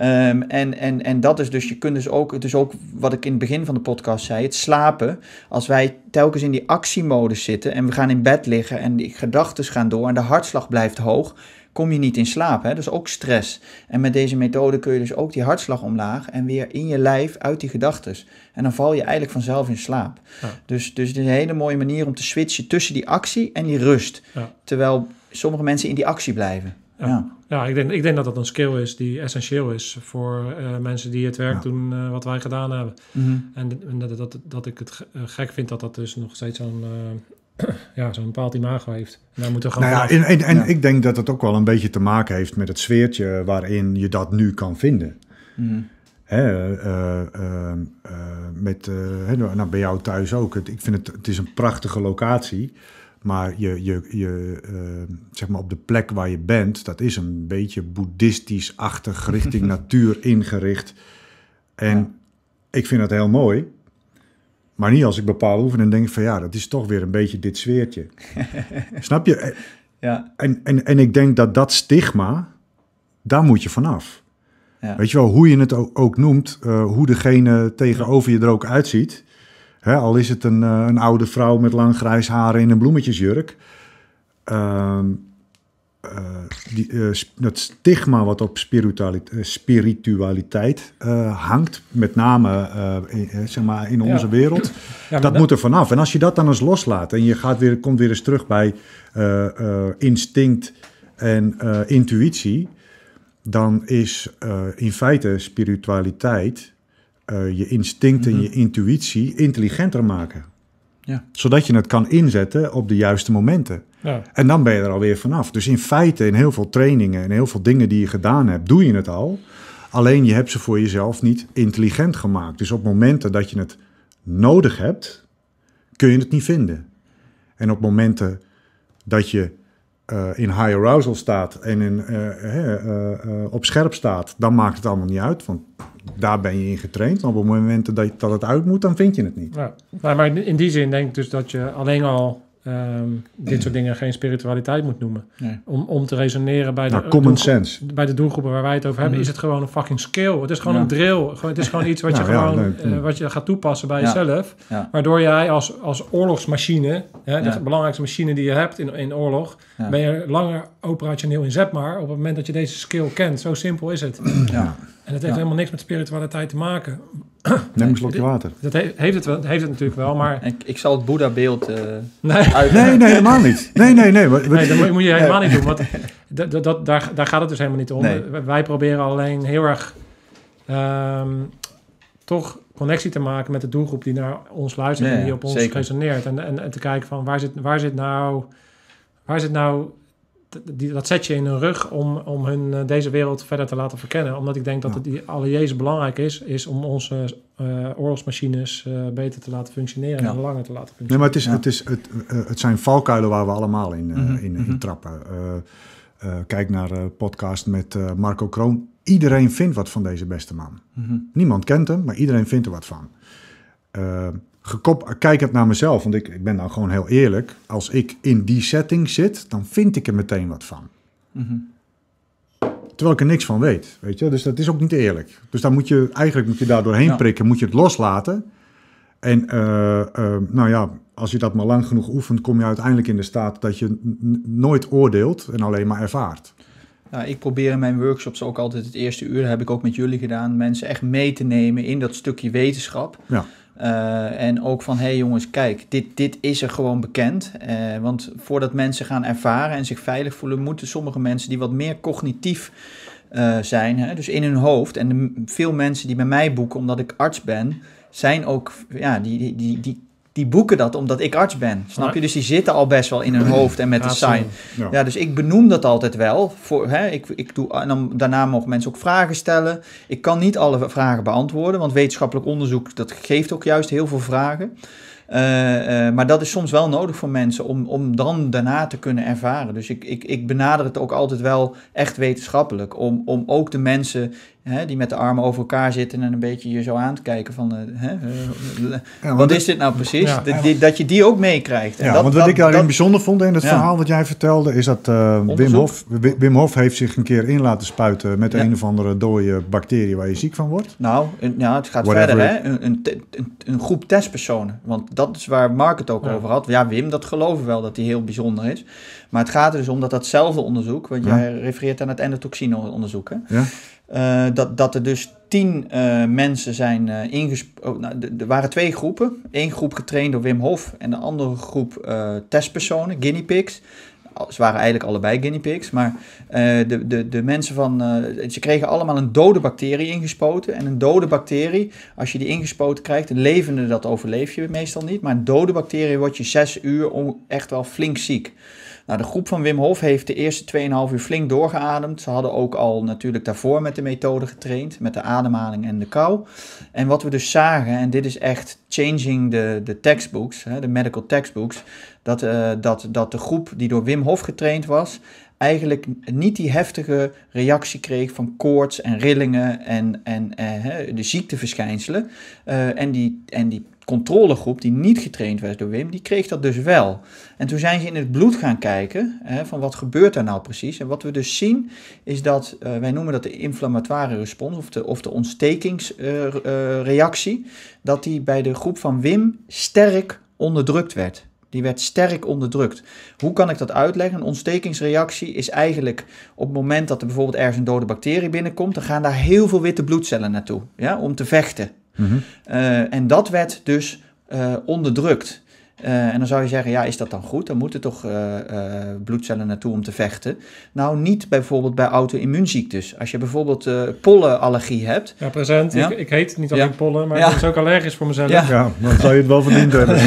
En dat is dus... Je kunt dus ook wat ik in het begin van de podcast zei... Het slapen. Als wij telkens in die actiemodus zitten... en we gaan in bed liggen en die gedachten gaan door... en de hartslag blijft hoog... kom je niet in slaap. Hè? Dat is ook stress. En met deze methode kun je dus ook die hartslag omlaag... en weer in je lijf uit die gedachtes. En dan val je eigenlijk vanzelf in slaap. Ja. Dus het is een hele mooie manier om te switchen... tussen die actie en die rust. Ja. Terwijl sommige mensen in die actie blijven. Ja, ik denk dat dat een skill is die essentieel is... voor mensen die het werk doen wat wij gedaan hebben. Mm-hmm. En dat ik het gek vind dat dus nog steeds zo'n bepaald imago heeft. En daar moeten we gewoon ik denk dat het ook wel een beetje te maken heeft met het sfeertje waarin je dat nu kan vinden. Mm. Bij jou thuis ook. Ik vind het is een prachtige locatie, maar zeg maar op de plek waar je bent, dat is een beetje boeddhistisch-achtig richting natuur ingericht. En ik vind dat heel mooi. Maar niet als ik bepaalde oefeningen denk van dat is toch weer een beetje dit sfeertje. Snap je? Ja. En ik denk dat stigma, daar moet je vanaf. Ja. Weet je wel, hoe je het ook noemt, hoe degene tegenover je er ook uitziet. Al is het een oude vrouw met lang grijs haar in een bloemetjesjurk. Dat stigma wat op spiritualiteit hangt, met name in onze wereld, dat moet er vanaf. En als je dat dan eens loslaat en je komt weer eens terug bij instinct en intuïtie, dan is in feite spiritualiteit je instinct en je intuïtie intelligenter maken. Ja. Zodat je het kan inzetten op de juiste momenten. Ja. En dan ben je er alweer vanaf. Dus in feite, in heel veel trainingen en heel veel dingen die je gedaan hebt, doe je het al. Alleen je hebt ze voor jezelf niet intelligent gemaakt. Dus op momenten dat je het nodig hebt, kun je het niet vinden. En op momenten dat je in high arousal staat en op scherp staat, dan maakt het allemaal niet uit. Want daar ben je in getraind. Maar op het moment dat het uit moet, dan vind je het niet. Ja, maar in die zin denk ik dus dat je alleen al dit soort dingen geen spiritualiteit moet noemen. Nee. Om te resoneren bij de common sense. Bij de doelgroepen waar wij het over hebben, is het gewoon een fucking skill. Het is gewoon een drill. Het is gewoon iets wat je wat je gaat toepassen bij jezelf. Ja. Waardoor jij als oorlogsmachine, de belangrijkste machine die je hebt in oorlog, ben je langer operationeel inzet maar op het moment dat je deze skill kent. Zo simpel is het. Ja. En het heeft helemaal niks met spiritualiteit te maken. Neem een slokje water. Dat heeft het natuurlijk wel, maar... Ik zal het Boeddha-beeld Nee, helemaal niet. Nee. Dat moet je helemaal niet doen, want daar gaat het dus helemaal niet om. Nee. Wij proberen alleen heel erg toch connectie te maken met de doelgroep die naar ons luistert en die op ons resoneert. En te kijken van waar zit nou dat zet je in hun rug om hun deze wereld verder te laten verkennen. Omdat ik denk dat het allereerst belangrijk is om onze oorlogsmachines beter te laten functioneren en langer te laten functioneren. Nee, maar het zijn valkuilen waar we allemaal in trappen. Kijk naar de podcast met Marco Kroon. Iedereen vindt wat van deze beste man. Mm-hmm. Niemand kent hem, maar iedereen vindt er wat van. Kijk het naar mezelf, want ik ben nou gewoon heel eerlijk. Als ik in die setting zit, dan vind ik er meteen wat van. Mm-hmm. Terwijl ik er niks van weet, weet je. Dus dat is ook niet eerlijk. Dus dan moet je daar doorheen prikken, moet je het loslaten. En als je dat maar lang genoeg oefent, kom je uiteindelijk in de staat dat je nooit oordeelt en alleen maar ervaart. Nou, ik probeer in mijn workshops ook altijd het eerste uur, dat heb ik ook met jullie gedaan, mensen echt mee te nemen in dat stukje wetenschap. Ja. En ook van, hey jongens, kijk, dit is er gewoon bekend. Want voordat mensen gaan ervaren en zich veilig voelen, moeten sommige mensen die wat meer cognitief zijn, dus in hun hoofd. En veel mensen die bij mij boeken, omdat ik arts ben, zijn ook, die boeken dat omdat ik arts ben. Snap je? Dus die zitten al best wel in hun hoofd en met de sign. Ja, dus ik benoem dat altijd wel. Ik doe, en dan, daarna mogen mensen ook vragen stellen. Ik kan niet alle vragen beantwoorden, want wetenschappelijk onderzoek, dat geeft ook juist heel veel vragen. Maar dat is soms wel nodig voor mensen om dan daarna te kunnen ervaren. Dus ik benader het ook altijd wel echt wetenschappelijk. Om ook de mensen die met de armen over elkaar zitten en een beetje je zo aan te kijken van... wat is dit nou precies? Ja. Dat je die ook meekrijgt. Ja, want wat ik daarin bijzonder vond in het verhaal wat jij vertelde, is dat Wim Hof heeft zich een keer in laten spuiten met een of andere dode bacterie waar je ziek van wordt. Nou, het gaat verder. Een groep testpersonen. Want dat is waar Mark het ook over had. Ja, Wim, dat geloven we wel dat hij heel bijzonder is. Maar het gaat er dus om datzelfde onderzoek, want jij refereert aan het endotoxine-onderzoek, hè? Ja. Dat er dus 10 mensen zijn ingesproken. Er waren 2 groepen. 1 groep getraind door Wim Hof en de andere groep testpersonen, guinea pigs. Ze waren eigenlijk allebei guinea pigs, maar de mensen ze kregen allemaal een dode bacterie ingespoten. En een dode bacterie, als je die ingespoten krijgt, een levende, dat overleef je meestal niet. Maar een dode bacterie word je 6 uur echt wel flink ziek. Nou, de groep van Wim Hof heeft de eerste 2,5 uur flink doorgeademd. Ze hadden ook al natuurlijk daarvoor met de methode getraind, met de ademhaling en de kou. En wat we dus zagen, en dit is echt changing de textbooks, de medical textbooks, dat de groep die door Wim Hof getraind was, eigenlijk niet die heftige reactie kreeg van koorts en rillingen en de ziekteverschijnselen. En die controlegroep die niet getraind werd door Wim, die kreeg dat dus wel. En toen zijn ze in het bloed gaan kijken van wat gebeurt daar nou precies. En wat we dus zien is dat, wij noemen dat de inflammatoire respons of de ontstekingsreactie, dat die bij de groep van Wim sterk onderdrukt werd. Die werd sterk onderdrukt. Hoe kan ik dat uitleggen? Een ontstekingsreactie is eigenlijk op het moment dat er bijvoorbeeld ergens een dode bacterie binnenkomt, dan gaan daar heel veel witte bloedcellen naartoe, om te vechten. Mm-hmm. En dat werd dus onderdrukt. En dan zou je zeggen, is dat dan goed? Dan moeten toch bloedcellen naartoe om te vechten. Nou, niet bijvoorbeeld bij auto-immuunziektes. Als je bijvoorbeeld pollenallergie hebt. Ja, present. Ja? Ik heet niet alleen pollen, maar ik ben ook allergisch voor mezelf. Ja, dan zou je het wel verdiend hebben.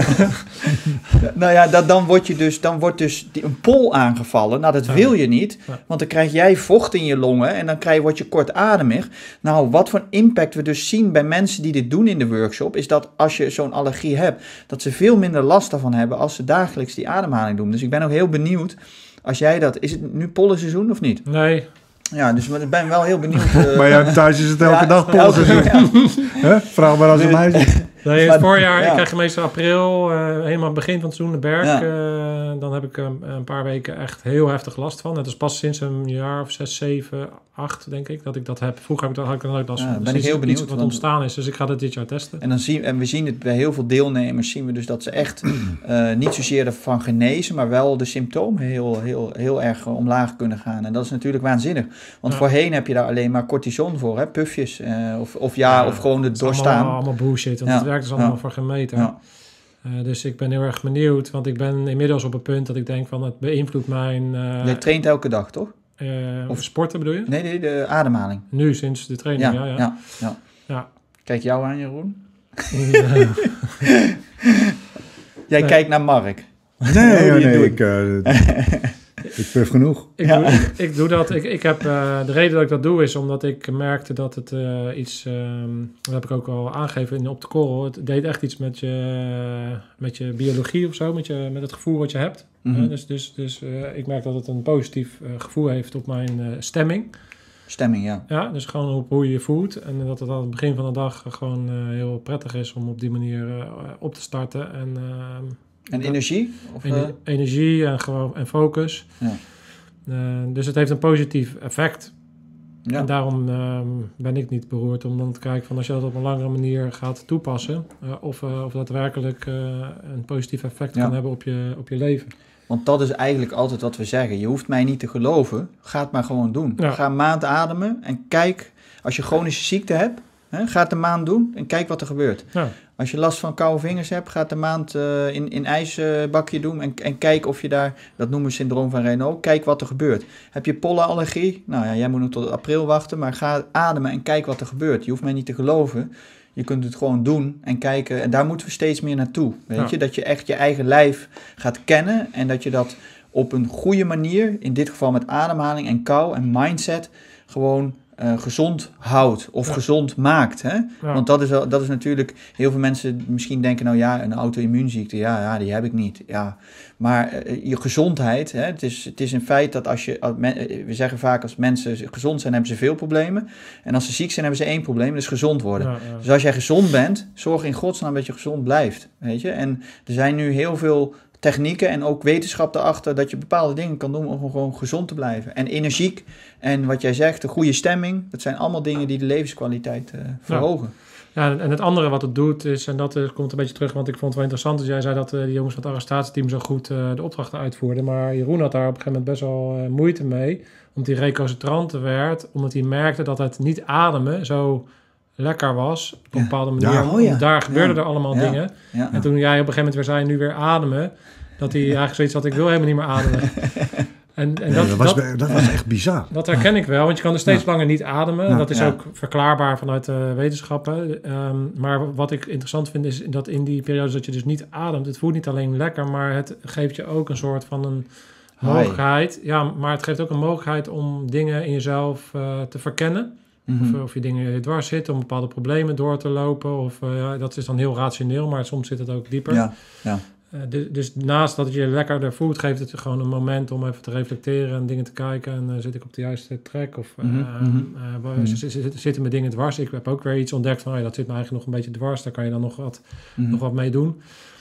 Nou ja, dan wordt dus een pol aangevallen. Nou, dat wil je niet. Want dan krijg jij vocht in je longen en dan word je kortademig. Nou, wat voor impact we dus zien bij mensen die dit doen in de workshop, is dat als je zo'n allergie hebt, dat ze veel minder last daarvan hebben als ze dagelijks die ademhaling doen. Dus ik ben ook heel benieuwd als jij dat... Is het nu pollenseizoen of niet? Nee. Ja, dus ik ben wel heel benieuwd. Maar ja, thuis is het elke dag pollenseizoen. Ja. Vraag maar als een meisje. Nee, het voorjaar, ik krijg meestal april, helemaal begin van het seizoen, de berg. Dan heb ik een paar weken echt heel heftig last van. Het is pas sinds een jaar of 6, 7, 8, denk ik, dat ik dat heb. Vroeger had ik er nooit last van. Ben ik heel benieuwd. Wat ontstaan is, dus ik ga dat dit jaar testen. En we zien het bij heel veel deelnemers, zien we dus dat ze echt niet zozeer ervan genezen, maar wel de symptomen heel erg omlaag kunnen gaan. En dat is natuurlijk waanzinnig. Want voorheen heb je daar alleen maar cortison voor, hè? Pufjes. Of gewoon het doorstaan. Allemaal bullshit, want het werkt dus allemaal voor geen meter. Ja. Dus ik ben heel erg benieuwd, want ik ben inmiddels op een punt dat ik denk van het beïnvloedt mijn... Je traint elke dag, toch? Of sporten bedoel je? Nee, de ademhaling. Nu, sinds de training, ja. Kijk jou aan, Jeroen. Jij kijkt naar Mark. Nee, ik puf genoeg. Ik doe dat. Ik heb, de reden dat ik dat doe is omdat ik merkte dat het iets... dat heb ik ook al aangegeven op de korrel. Het deed echt iets met je biologie of zo. Met het gevoel wat je hebt. Mm-hmm. Dus ik merk dat het een positief gevoel heeft op mijn stemming. Stemming, ja. Ja, dus gewoon op hoe je je voelt. En dat het aan het begin van de dag gewoon heel prettig is om op die manier op te starten. En energie? Of, energie en focus. Ja. Dus het heeft een positief effect. Ja. En daarom ben ik niet beroerd om dan te kijken van als je dat op een langere manier gaat toepassen. Of daadwerkelijk een positief effect kan hebben op je leven. Want dat is eigenlijk altijd wat we zeggen. Je hoeft mij niet te geloven. Ga het maar gewoon doen. Ja. Ga een maand ademen en kijk. Als je chronische ziekte hebt, ga het een maand doen en kijk wat er gebeurt. Ja. Als je last van koude vingers hebt, ga het een maand in ijsbakje doen en kijk of je daar, dat noemen we syndroom van Raynaud, kijk wat er gebeurt. Heb je pollenallergie? Nou ja, jij moet nog tot april wachten, maar ga ademen en kijk wat er gebeurt. Je hoeft mij niet te geloven. Je kunt het gewoon doen en kijken. En daar moeten we steeds meer naartoe. Weet je? Dat je echt je eigen lijf gaat kennen. En dat je dat op een goede manier, in dit geval met ademhaling en kou en mindset, gewoon gezond houdt of gezond maakt. Hè? Ja. Want dat is natuurlijk, heel veel mensen misschien denken, nou ja, een auto-immuunziekte, ja, die heb ik niet. Ja. Maar je gezondheid, hè, het is een feit dat we zeggen vaak als mensen gezond zijn, hebben ze veel problemen. En als ze ziek zijn, hebben ze 1 probleem, dat is gezond worden. Ja. Dus als jij gezond bent, zorg in godsnaam dat je gezond blijft. Weet je? En er zijn nu heel veel technieken en ook wetenschap erachter dat je bepaalde dingen kan doen om gewoon gezond te blijven. En energiek en wat jij zegt, de goede stemming, dat zijn allemaal dingen die de levenskwaliteit verhogen. Ja, en het andere wat het doet is, en dat komt een beetje terug, want ik vond het wel interessant dat jij zei dat de jongens van het arrestatieteam zo goed de opdrachten uitvoerden. Maar Jeroen had daar op een gegeven moment best wel moeite mee, omdat hij recalcitrant werd, omdat hij merkte dat het niet ademen zo lekker was op een bepaalde manier. Ja. Daar gebeurden er allemaal dingen. Ja. En toen jij op een gegeven moment weer zei, nu weer ademen, dat hij eigenlijk zoiets had, ik wil helemaal niet meer ademen. En dat was echt bizar. Dat herken ik wel, want je kan er steeds langer niet ademen. Ja. Dat is ook verklaarbaar vanuit de wetenschappen. Maar wat ik interessant vind is dat in die periodes dat je dus niet ademt, het voelt niet alleen lekker, maar het geeft je ook een soort van een mogelijkheid. Ja, maar het geeft ook een mogelijkheid om dingen in jezelf te verkennen. Mm-hmm. Of je dingen dwars zitten om bepaalde problemen door te lopen. Dat is dan heel rationeel, maar soms zit het ook dieper. Ja. Dus naast dat je lekkerder voelt, geeft het je gewoon een moment om even te reflecteren en dingen te kijken. En zit ik op de juiste track? Of zitten mijn dingen dwars? Ik heb ook weer iets ontdekt van, dat zit me eigenlijk nog een beetje dwars. Daar kan je dan nog wat mee doen.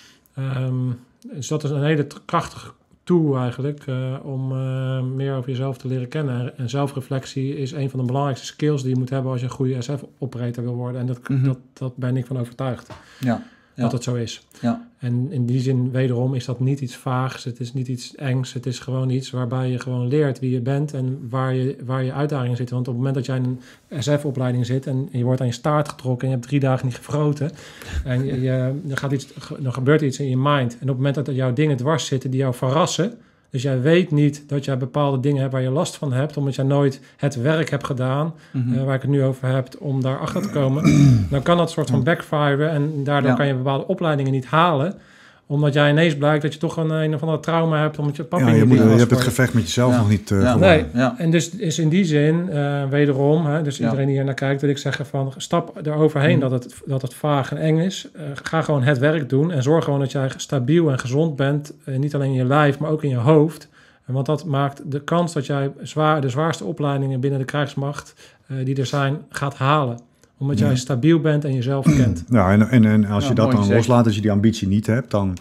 Dus dat is een hele krachtige tool eigenlijk om meer over jezelf te leren kennen. En zelfreflectie is een van de belangrijkste skills die je moet hebben als je een goede SF-operator wil worden. En dat ben ik van overtuigd. Ja. Dat het zo is. Ja. En in die zin, wederom, is dat niet iets vaags. Het is niet iets engs. Het is gewoon iets waarbij je gewoon leert wie je bent en waar je uitdagingen zitten. Want op het moment dat jij in een SF-opleiding zit en je wordt aan je staart getrokken en je hebt 3 dagen niet gefroten en dan gebeurt iets in je mind. En op het moment dat jouw dingen dwars zitten die jou verrassen, dus jij weet niet dat jij bepaalde dingen hebt waar je last van hebt, omdat jij nooit het werk hebt gedaan, waar ik het nu over heb, om daar achter te komen. Dan kan dat soort van backfire en daardoor kan je bepaalde opleidingen niet halen, omdat jij ineens blijkt dat je toch een of andere trauma hebt, omdat je papi je hebt het gevecht met jezelf nog niet Nee, en dus is in die zin, wederom, dus iedereen die hier naar kijkt, wil ik zeggen van, stap eroverheen dat het vaag en eng is. Ga gewoon het werk doen en zorg gewoon dat jij stabiel en gezond bent, niet alleen in je lijf, maar ook in je hoofd. Want dat maakt de kans dat jij de zwaarste opleidingen binnen de krijgsmacht die er zijn, gaat halen. Omdat jij stabiel bent en jezelf kent. Ja, en als je dat dan loslaat, als je die ambitie niet hebt, dan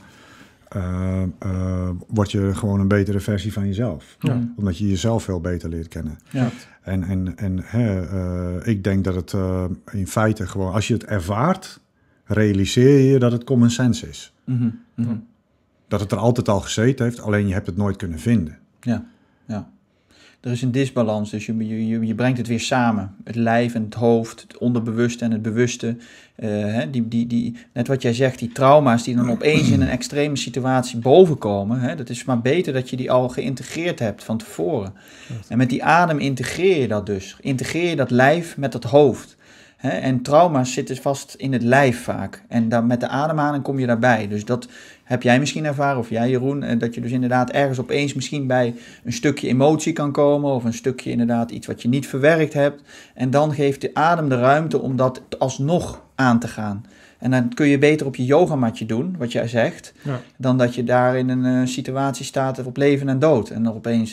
word je gewoon een betere versie van jezelf. Ja. Omdat je jezelf veel beter leert kennen. Ja. En ik denk dat het in feite gewoon, als je het ervaart, realiseer je dat het common sense is. Mm-hmm. Mm-hmm. Dat het er altijd al gezeten heeft, alleen je hebt het nooit kunnen vinden. Ja. Er is een disbalans, dus je brengt het weer samen. Het lijf en het hoofd, het onderbewuste en het bewuste. Net wat jij zegt, die trauma's die dan opeens in een extreme situatie bovenkomen. Dat is maar beter dat je die al geïntegreerd hebt van tevoren. En met die adem integreer je dat dus. Integreer je dat lijf met dat hoofd. En trauma's zitten vast in het lijf vaak. En dan met de ademhaling kom je daarbij. Dus dat heb jij misschien ervaren, of jij Jeroen, dat je dus inderdaad ergens opeens misschien bij een stukje emotie kan komen, of een stukje inderdaad iets wat je niet verwerkt hebt. En dan geeft de adem de ruimte om dat alsnog aan te gaan. En dan kun je beter op je yogamatje doen, wat jij zegt, dan dat je daar in een situatie staat op leven en dood. En er opeens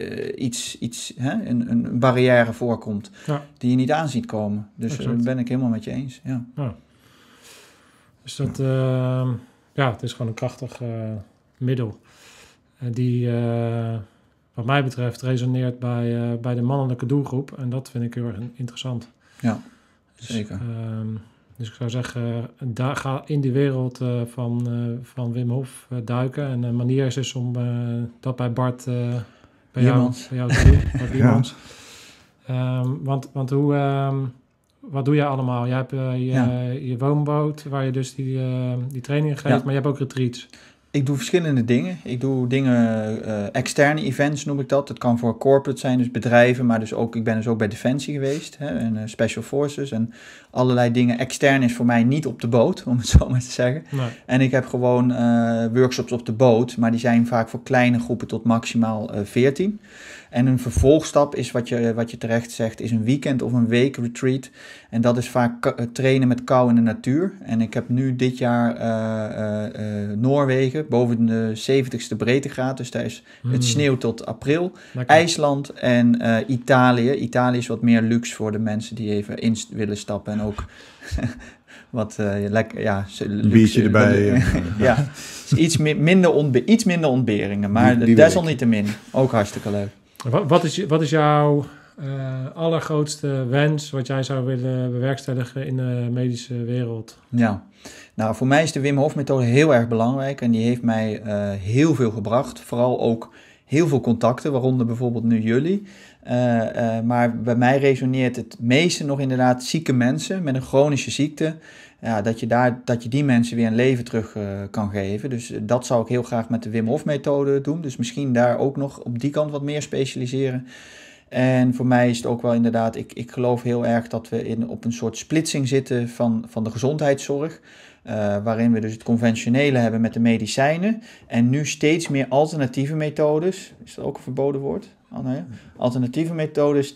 een barrière voorkomt die je niet aan ziet komen. Dus daar ben ik helemaal met je eens. Ja. Dus dat, het is gewoon een krachtig middel. Die, wat mij betreft, resoneert bij de mannelijke doelgroep. En dat vind ik heel erg interessant. Ja, zeker. Dus ik zou zeggen, ga in die wereld van Wim Hof duiken. En een manier is dus om dat bij Bart, bij jou te doen. Bart Biermans. Want wat doe jij allemaal? Jij hebt je woonboot, waar je dus die trainingen geeft, maar je hebt ook retreats. Ik doe verschillende dingen. Ik doe dingen, externe events noem ik dat. Het kan voor corporate zijn, dus bedrijven, maar ik ben dus ook bij Defensie geweest. En Special Forces en allerlei dingen. Extern is voor mij niet op de boot, om het zo maar te zeggen. Nee. En ik heb gewoon workshops op de boot, maar die zijn vaak voor kleine groepen tot maximaal 14. En een vervolgstap is wat je terecht zegt, is een weekend of een week retreat. En dat is vaak trainen met kou in de natuur. En ik heb nu dit jaar Noorwegen, boven de 70ste breedtegraad. Dus daar is het sneeuw tot april. Lekker. IJsland en Italië. Italië is wat meer luxe voor de mensen die even in willen stappen. En ook wat lekker, luxe. Biertje erbij. Ja, iets minder ontberingen. Maar desalniettemin ook hartstikke leuk. Wat is jouw allergrootste wens wat jij zou willen bewerkstelligen in de medische wereld? Ja, nou voor mij is de Wim Hof methode heel erg belangrijk en die heeft mij heel veel gebracht. Vooral ook heel veel contacten, waaronder bijvoorbeeld nu jullie. Maar bij mij resoneert het meeste nog inderdaad zieke mensen met een chronische ziekte. Ja, dat je die mensen weer een leven terug kan geven. Dus dat zou ik heel graag met de Wim Hof methode doen. Dus misschien daar ook nog op die kant wat meer specialiseren. En voor mij is het ook wel inderdaad, ik geloof heel erg dat we op een soort splitsing zitten van de gezondheidszorg. Waarin we dus het conventionele hebben met de medicijnen. En nu steeds meer alternatieve methodes. Is dat ook een verboden woord? Oh, nee. Alternatieve methodes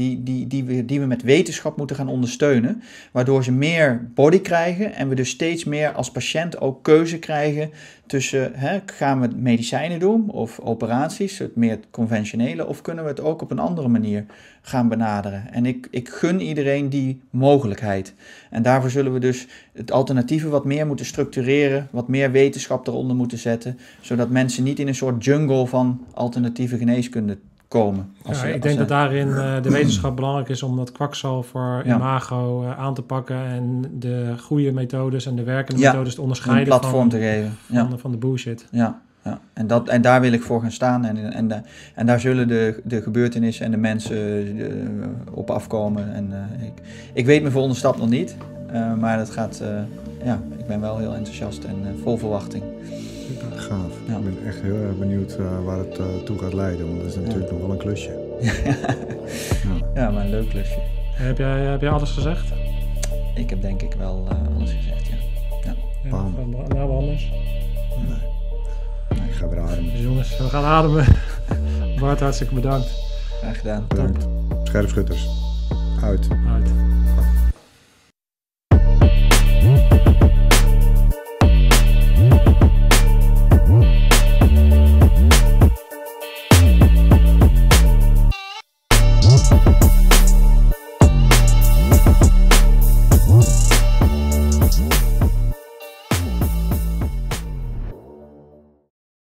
die we met wetenschap moeten gaan ondersteunen. Waardoor ze meer body krijgen. En we dus steeds meer als patiënt ook keuze krijgen tussen, gaan we medicijnen doen of operaties, het meer conventionele, of kunnen we het ook op een andere manier gaan benaderen. En ik gun iedereen die mogelijkheid. En daarvoor zullen we dus het alternatieve wat meer moeten structureren, wat meer wetenschap eronder moeten zetten, zodat mensen niet in een soort jungle van alternatieve geneeskunde komen. Ik denk dat daarin de wetenschap belangrijk is om dat kwakzalver imago aan te pakken en de goede methodes en de werkende methodes te onderscheiden. Een platform te geven. Van de bullshit. Ja. En daar wil ik voor gaan staan. En daar zullen de gebeurtenissen en de mensen op afkomen. En ik weet mijn volgende stap nog niet. Maar dat gaat... ik ben wel heel enthousiast en vol verwachting. Gaaf. Ja. Ik ben echt heel erg benieuwd waar het toe gaat leiden. Want dat is natuurlijk nog wel een klusje. Ja, maar een leuk klusje. Heb jij alles gezegd? Ik heb denk ik wel alles gezegd, ja. Nou, anders? Nee, ik ga weer ademen. Dus jongens, we gaan ademen. Bart, hartstikke bedankt. Graag gedaan. Bedankt. Scherpschutters. Uit.